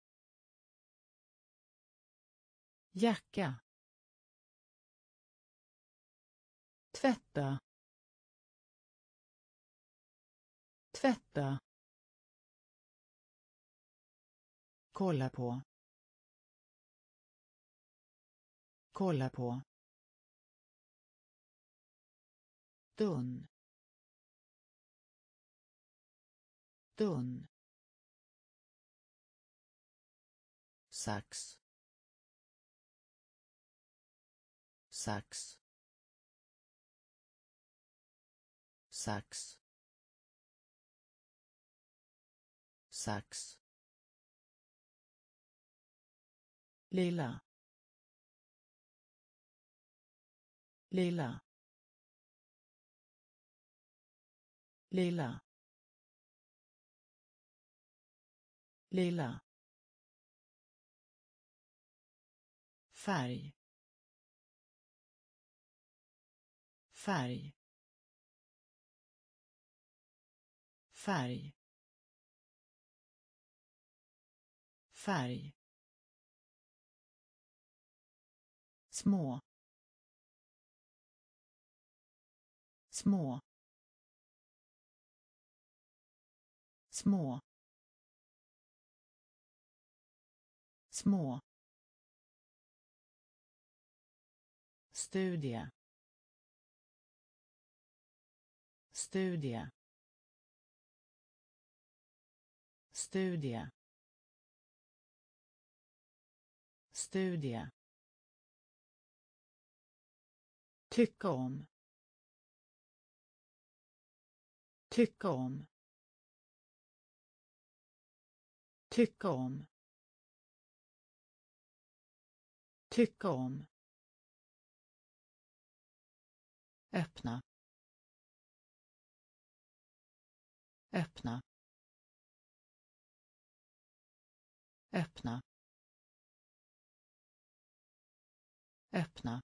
jacka, tvätta, tvätta, kolla på, kolla på, tunn, tunn, sax, sax, sax, sax, lilla, lilla, lilla, lilla, färg, färg, färg, färg, små, små, små, små, studie, studie, studie, studie, tycka om, tycka om, tycka om, tycka om, öppna, öppna, öppna, öppna,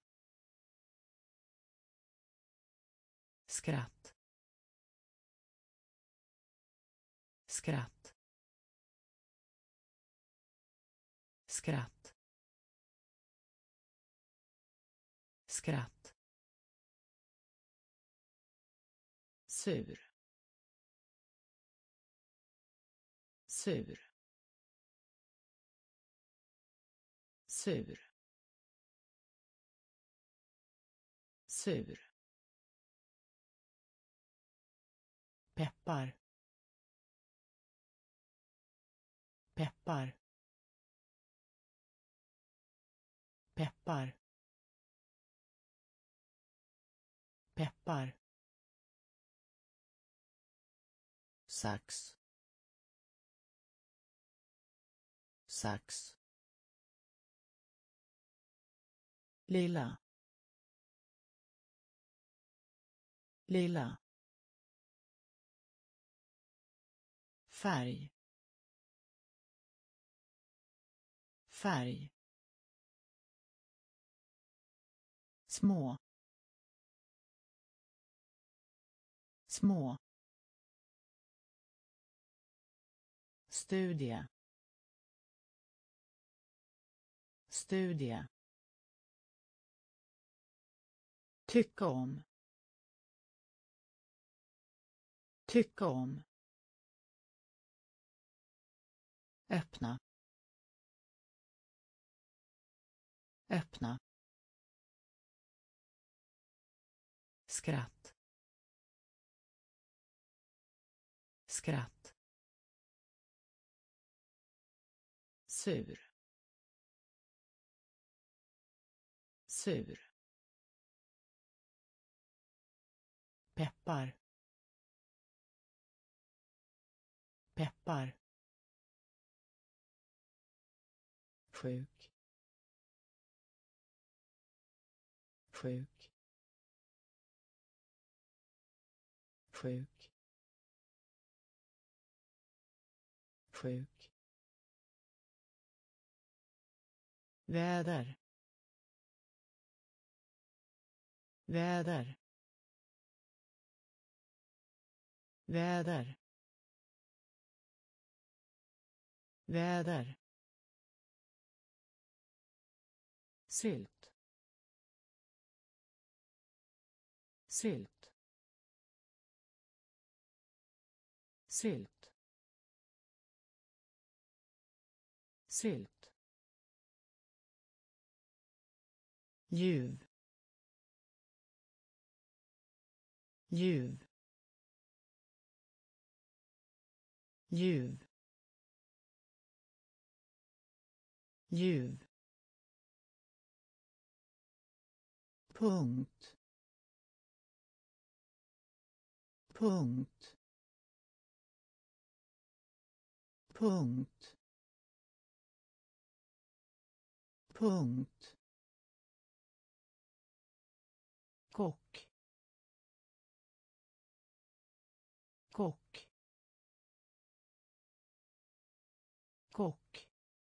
skratt, skratt, skratt, skratt, sur, sur, sur, sur, peppar, peppar, peppar, peppar, sax, sax, lilla, lilla, färg, färg, små, små, studie, studie, tycka om, tycka om, öppna, öppna, skratt, skratt, sur, sur, peppar, peppar, sjuk, sjuk, sjuk, sjuk, väder, väder, väder, väder, sylt, sylt, sylt, sylt, ljuv, ljuv, ljuv, ljuv, punkt, punkt, punkt, punkt, kock, kock, kock,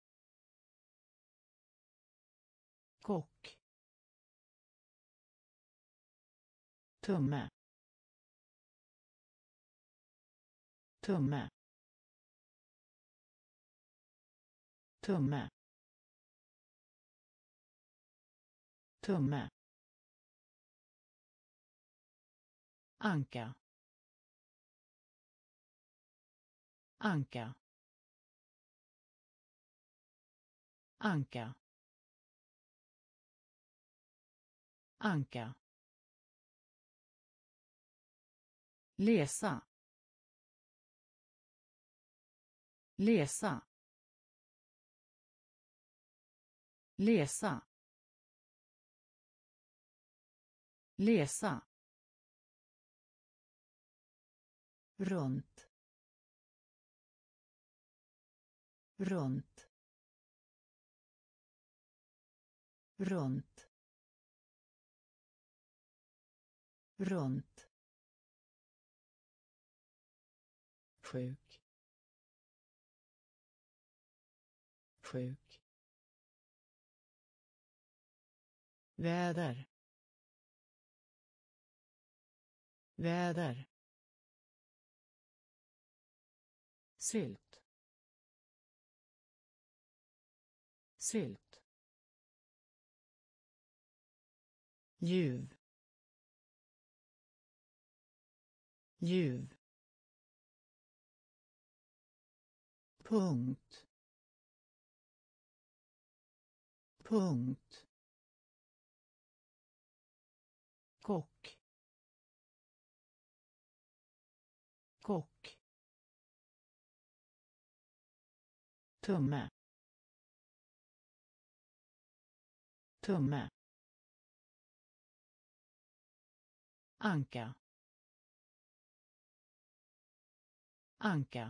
kock, tumme, tumme, tumme, tumme, anka, anka, anka, anka, läsa, läsa, läsa, läsa, runt, runt, runt, runt, sjuk, sjuk, väder, väder, sylt, sylt, ljuv, ljuv, punkt, punkt, kock, kock, tumme, tumme, anka, anka,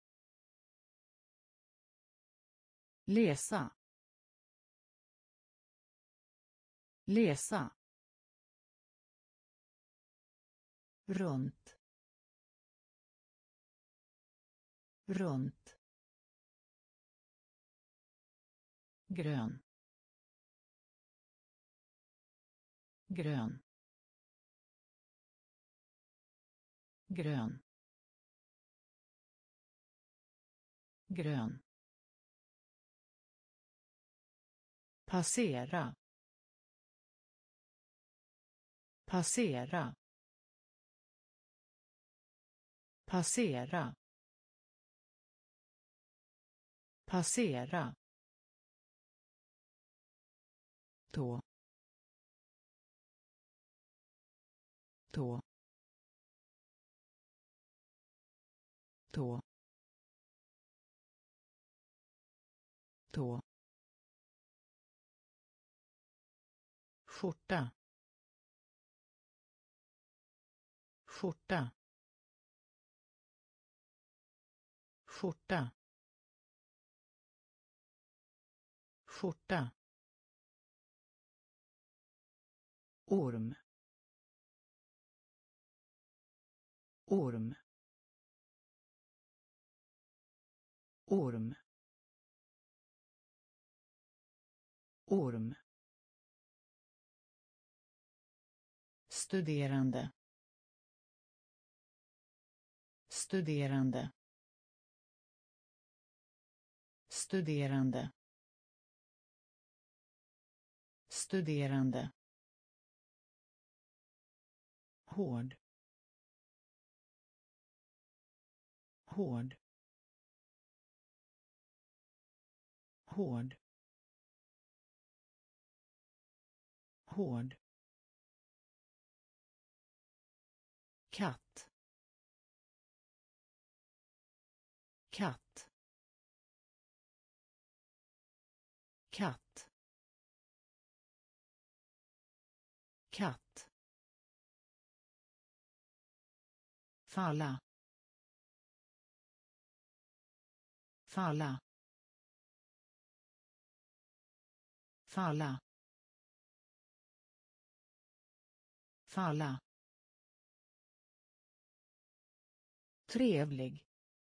läsa, läsa, runt, runt, grön, grön, grön, grön, passera, passera, passera, passera, tå, tå, tå, tå, skjorta, skjorta, skjorta, skjorta, orm, orm, orm, orm, studerande, studerande, studerande, studerande, hård, hård, hård, hård, katt, katt, katt, katt, falla, falla, falla, falla, trevlig,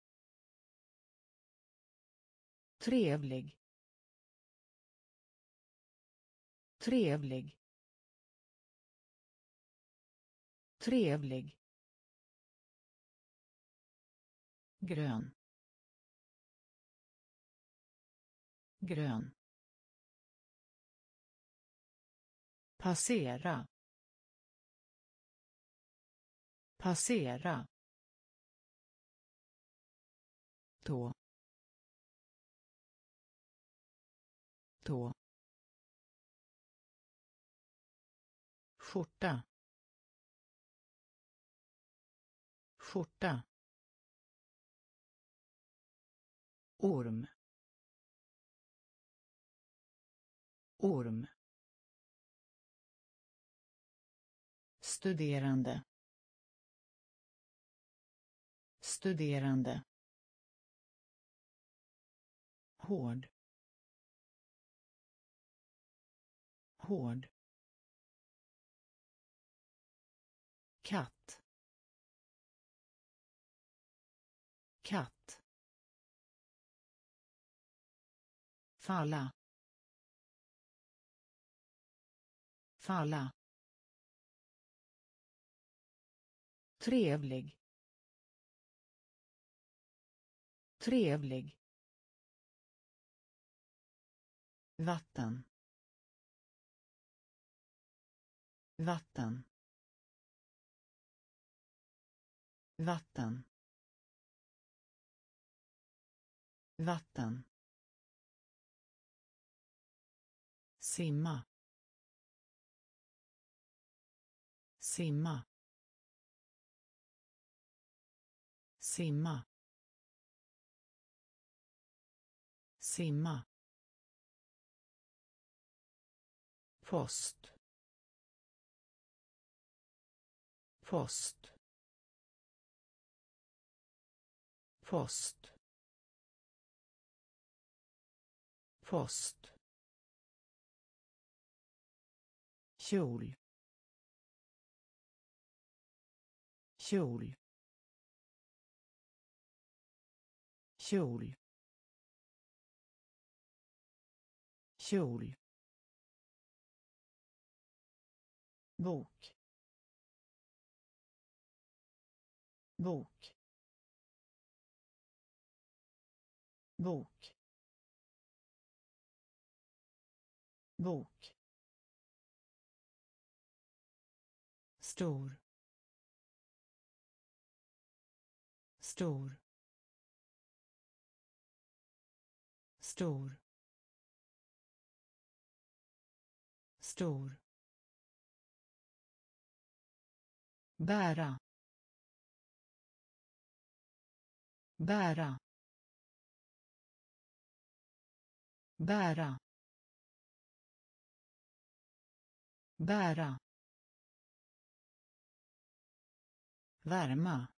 trevlig, trevlig, trevlig, grön, grön, passera, passera, tå, tå, skjorta, skjorta, orm, orm, studerande, studerande, hård, hård, katt, katt, falla, falla, trevlig, trevlig, vatten, vatten, vatten, vatten, simma, simma, simma, simma, post, post, post, post, kjol, kjol, kjol, kjol, bok, bok, bok, bok, stor, stor, stor, stor, bära, bära, bära, bära, värma,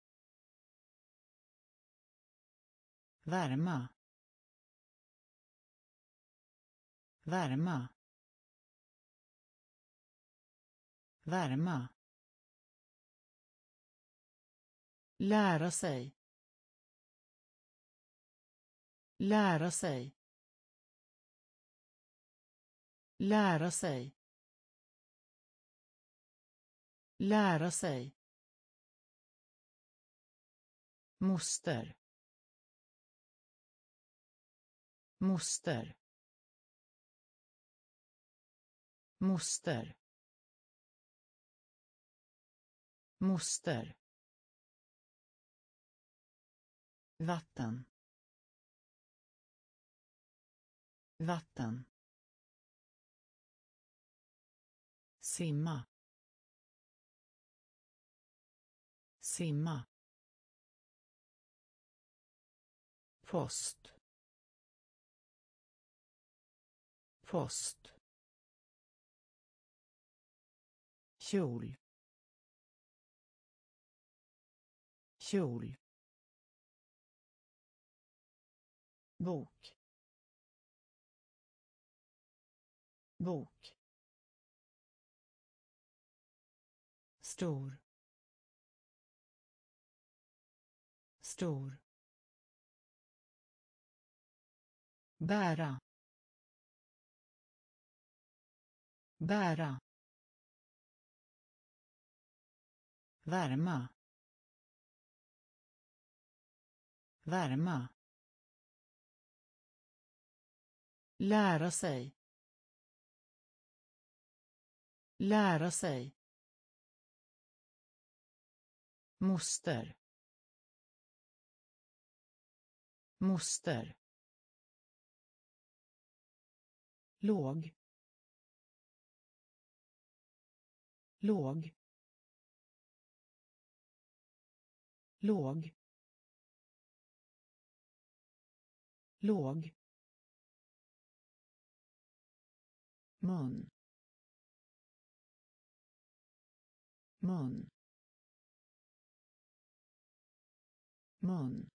värma, värma, värma, lära sig, lära sig, lära sig, lära sig, moster, moster, moster, moster, vatten, vatten, simma, simma, post, post, kjol, kjol, bok, bok, stor, stor, bära, bära, värma, värma, lära sig, lära sig, moster, moster, låg, låg, låg, låg, mun, mun, mun,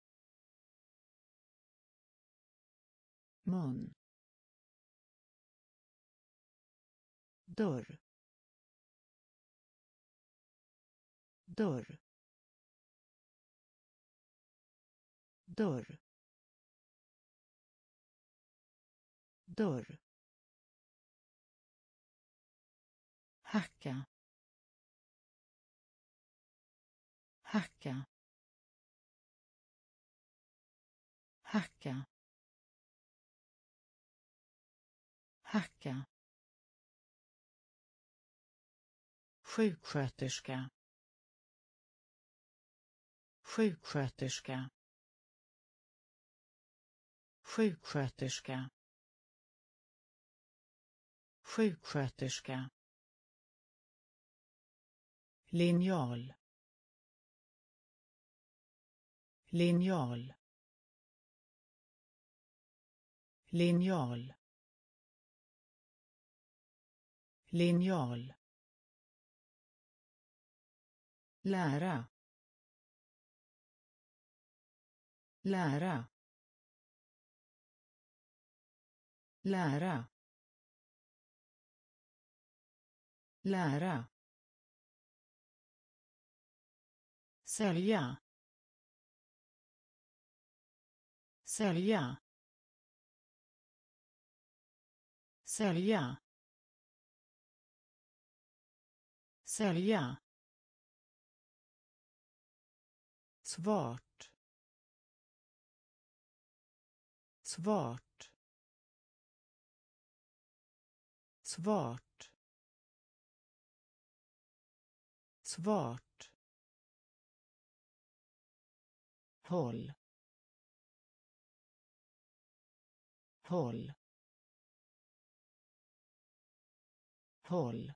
mun, dörr, dörr, dörr, dörr, hacka, hacka, hacka, hacka, sjuksköterska, sjuksköterska, sjuksköterska, sjuksköterska, linjal, linjal, linjal, linjal, lära, lära, lära, lära, sälja, sälja, sälja, sälja, svart, svart, svart, svart, håll, håll, håll,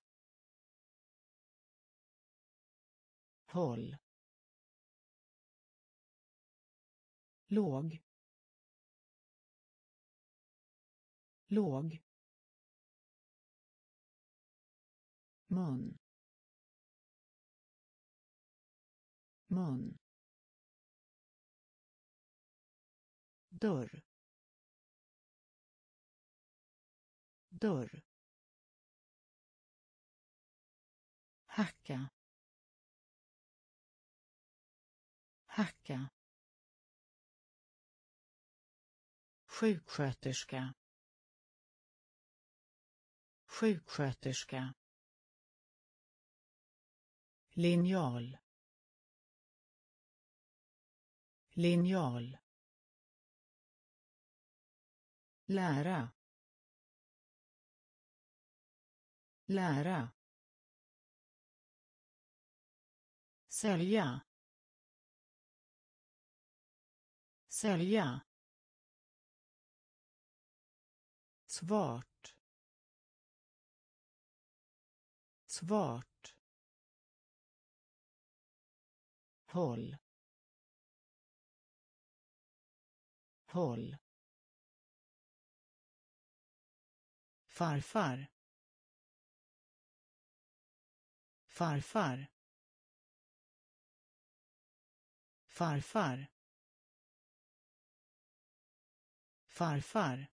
håll, låg, låg, mun, mun, dörr, dörr, hacka, hacka, sjuksköterska, sjuksköterska, linjal, linjal, lära, lära, sälja, sälja, svart, svart, håll, håll, farfar, farfar, farfar, farfar,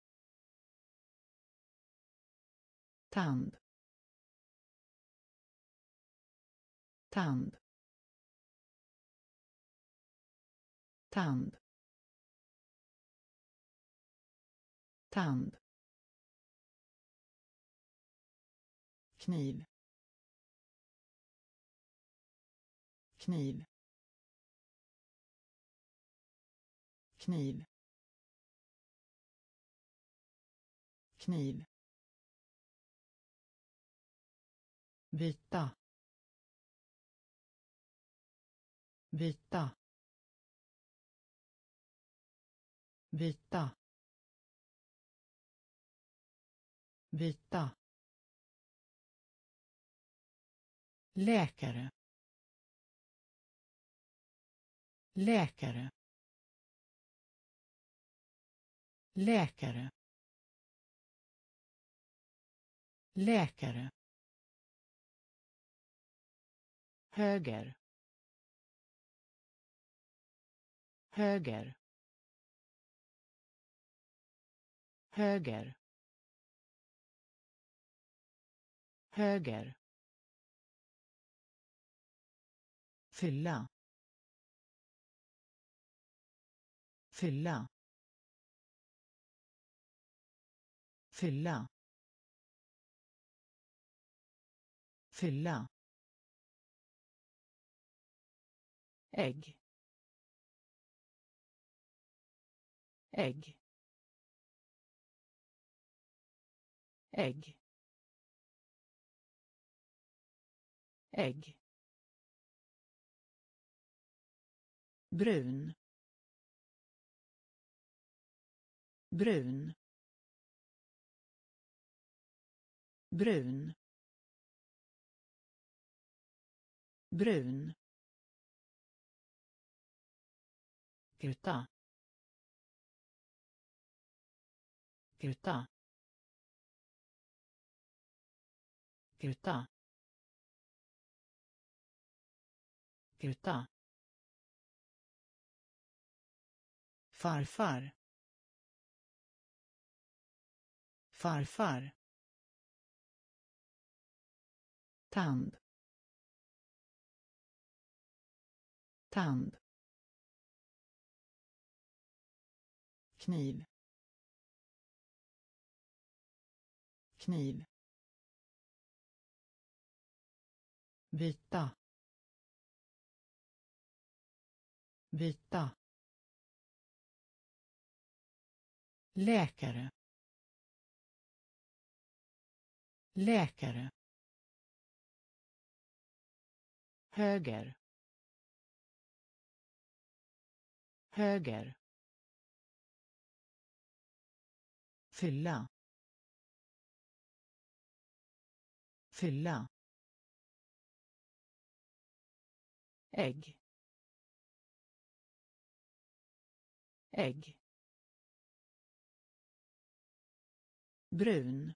tand, tand, tand, tand, kniv, kniv, kniv, kniv, byta, byta, byta, byta, läkare, läkare, läkare, läkare, höger, höger, höger, höger, fylla, fylla, fylla, fylla, ägg, ägg, ägg, ägg, brun, brun, brun, brun, gruta, gruta, gruta, gruta, farfar, farfar, tand, tand, kniv, kniv, byta, byta, läkare, läkare, höger, höger, fylla, fylla, ägg, ägg, brun,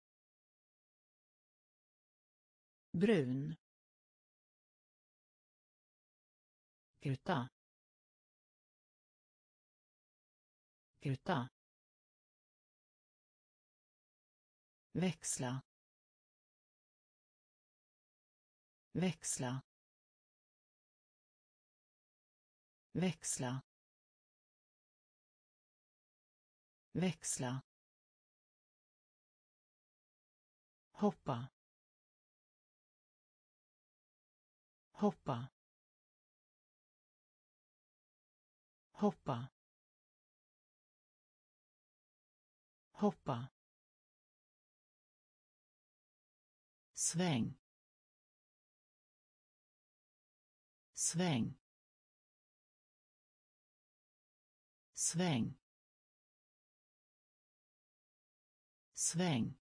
brun, gryta, gryta, växla, växla, växla, växla, hoppa, hoppa, hoppa, hoppa, sväng, sväng, sväng, sväng,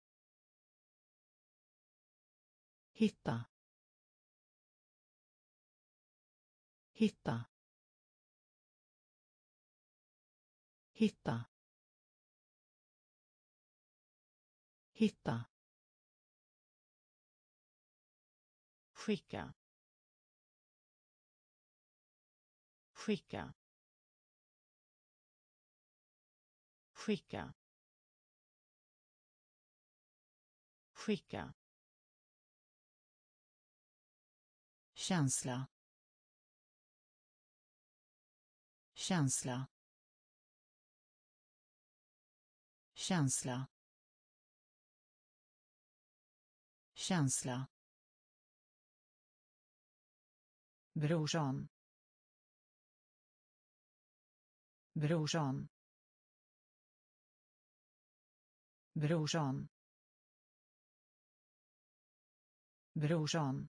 hitta, hitta, hitta, hitta, skicka, skicka, skicka, skicka, känsla, känsla, känsla, känsla, brorsan, brorsan, brorsan, brorsan,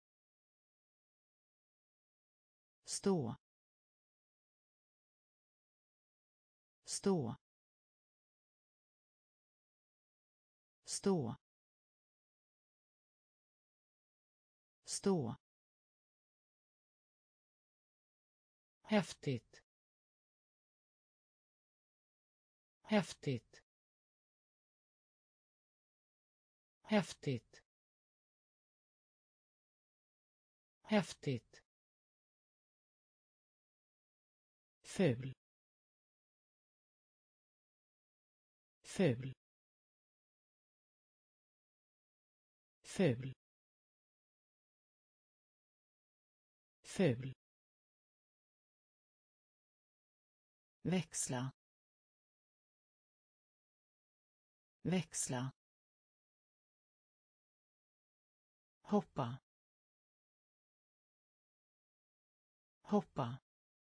stå, stå, stå, stå, häftigt, häftigt, häftigt, häftigt, ful, ful, ful, ful, växla, växla, hoppa, hoppa,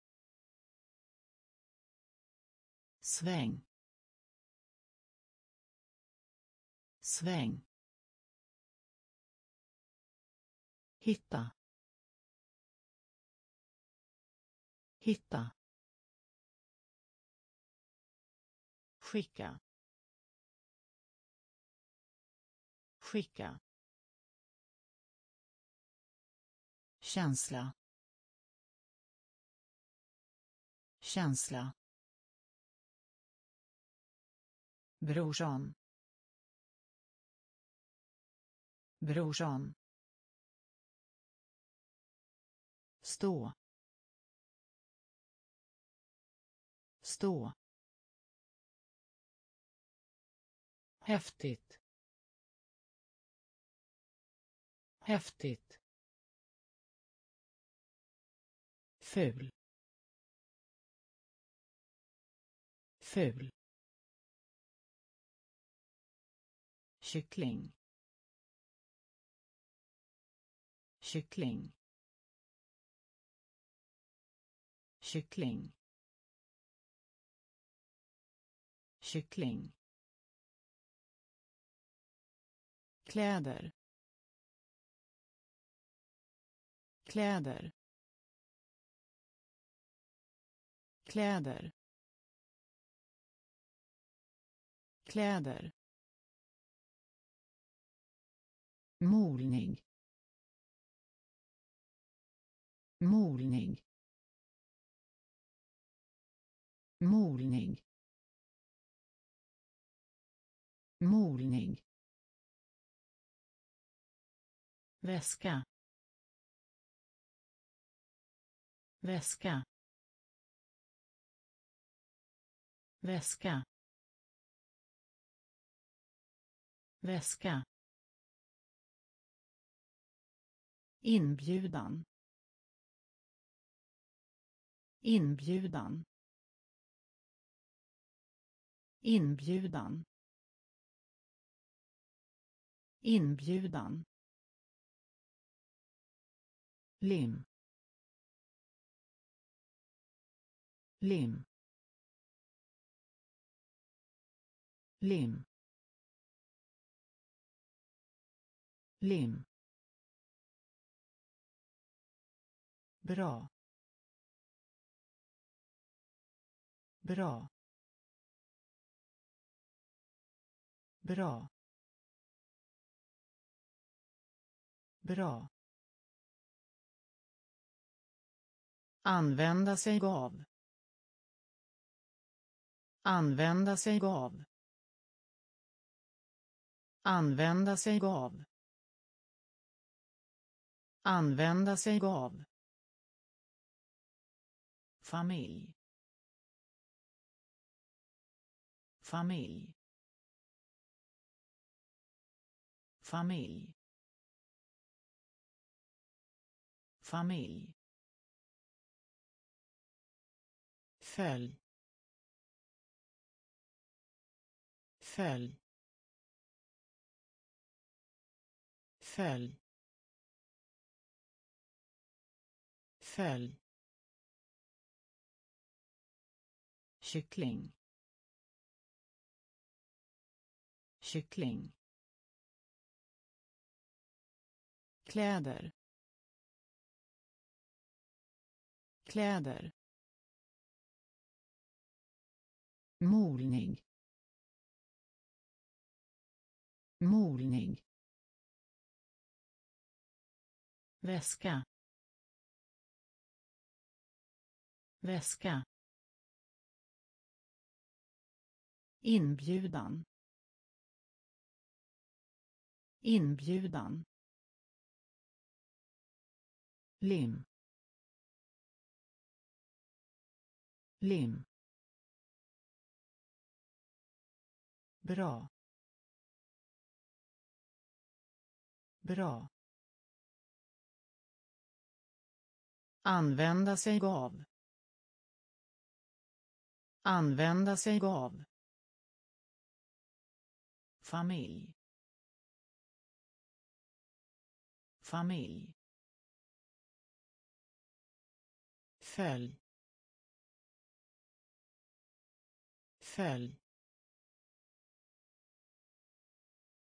sväng, sväng, hitta, hitta, skicka, skicka, känsla, känsla, brorsan, brorsan, stå, stå, häftigt, häftigt, ful, ful, kyckling, kyckling, kyckling, kyckling, kläder, kläder, kläder, kläder, molning, molning, molning, molning, väska, väska, väska, väska, inbjudan, inbjudan, inbjudan, inbjudan, lim, lim, lim, lim, bra, bra, bra, bra, använda sig av, använda sig av, använda sig av, använda sig av, familj, familj, familj, familj, följ, följ, följ, följ, kyckling, kyckling, kläder, kläder, molning, molning, väska, väska, inbjudan, inbjudan, lim, lim, bra, bra, använda sig av, använda sig av, familj, familj, följ, följ,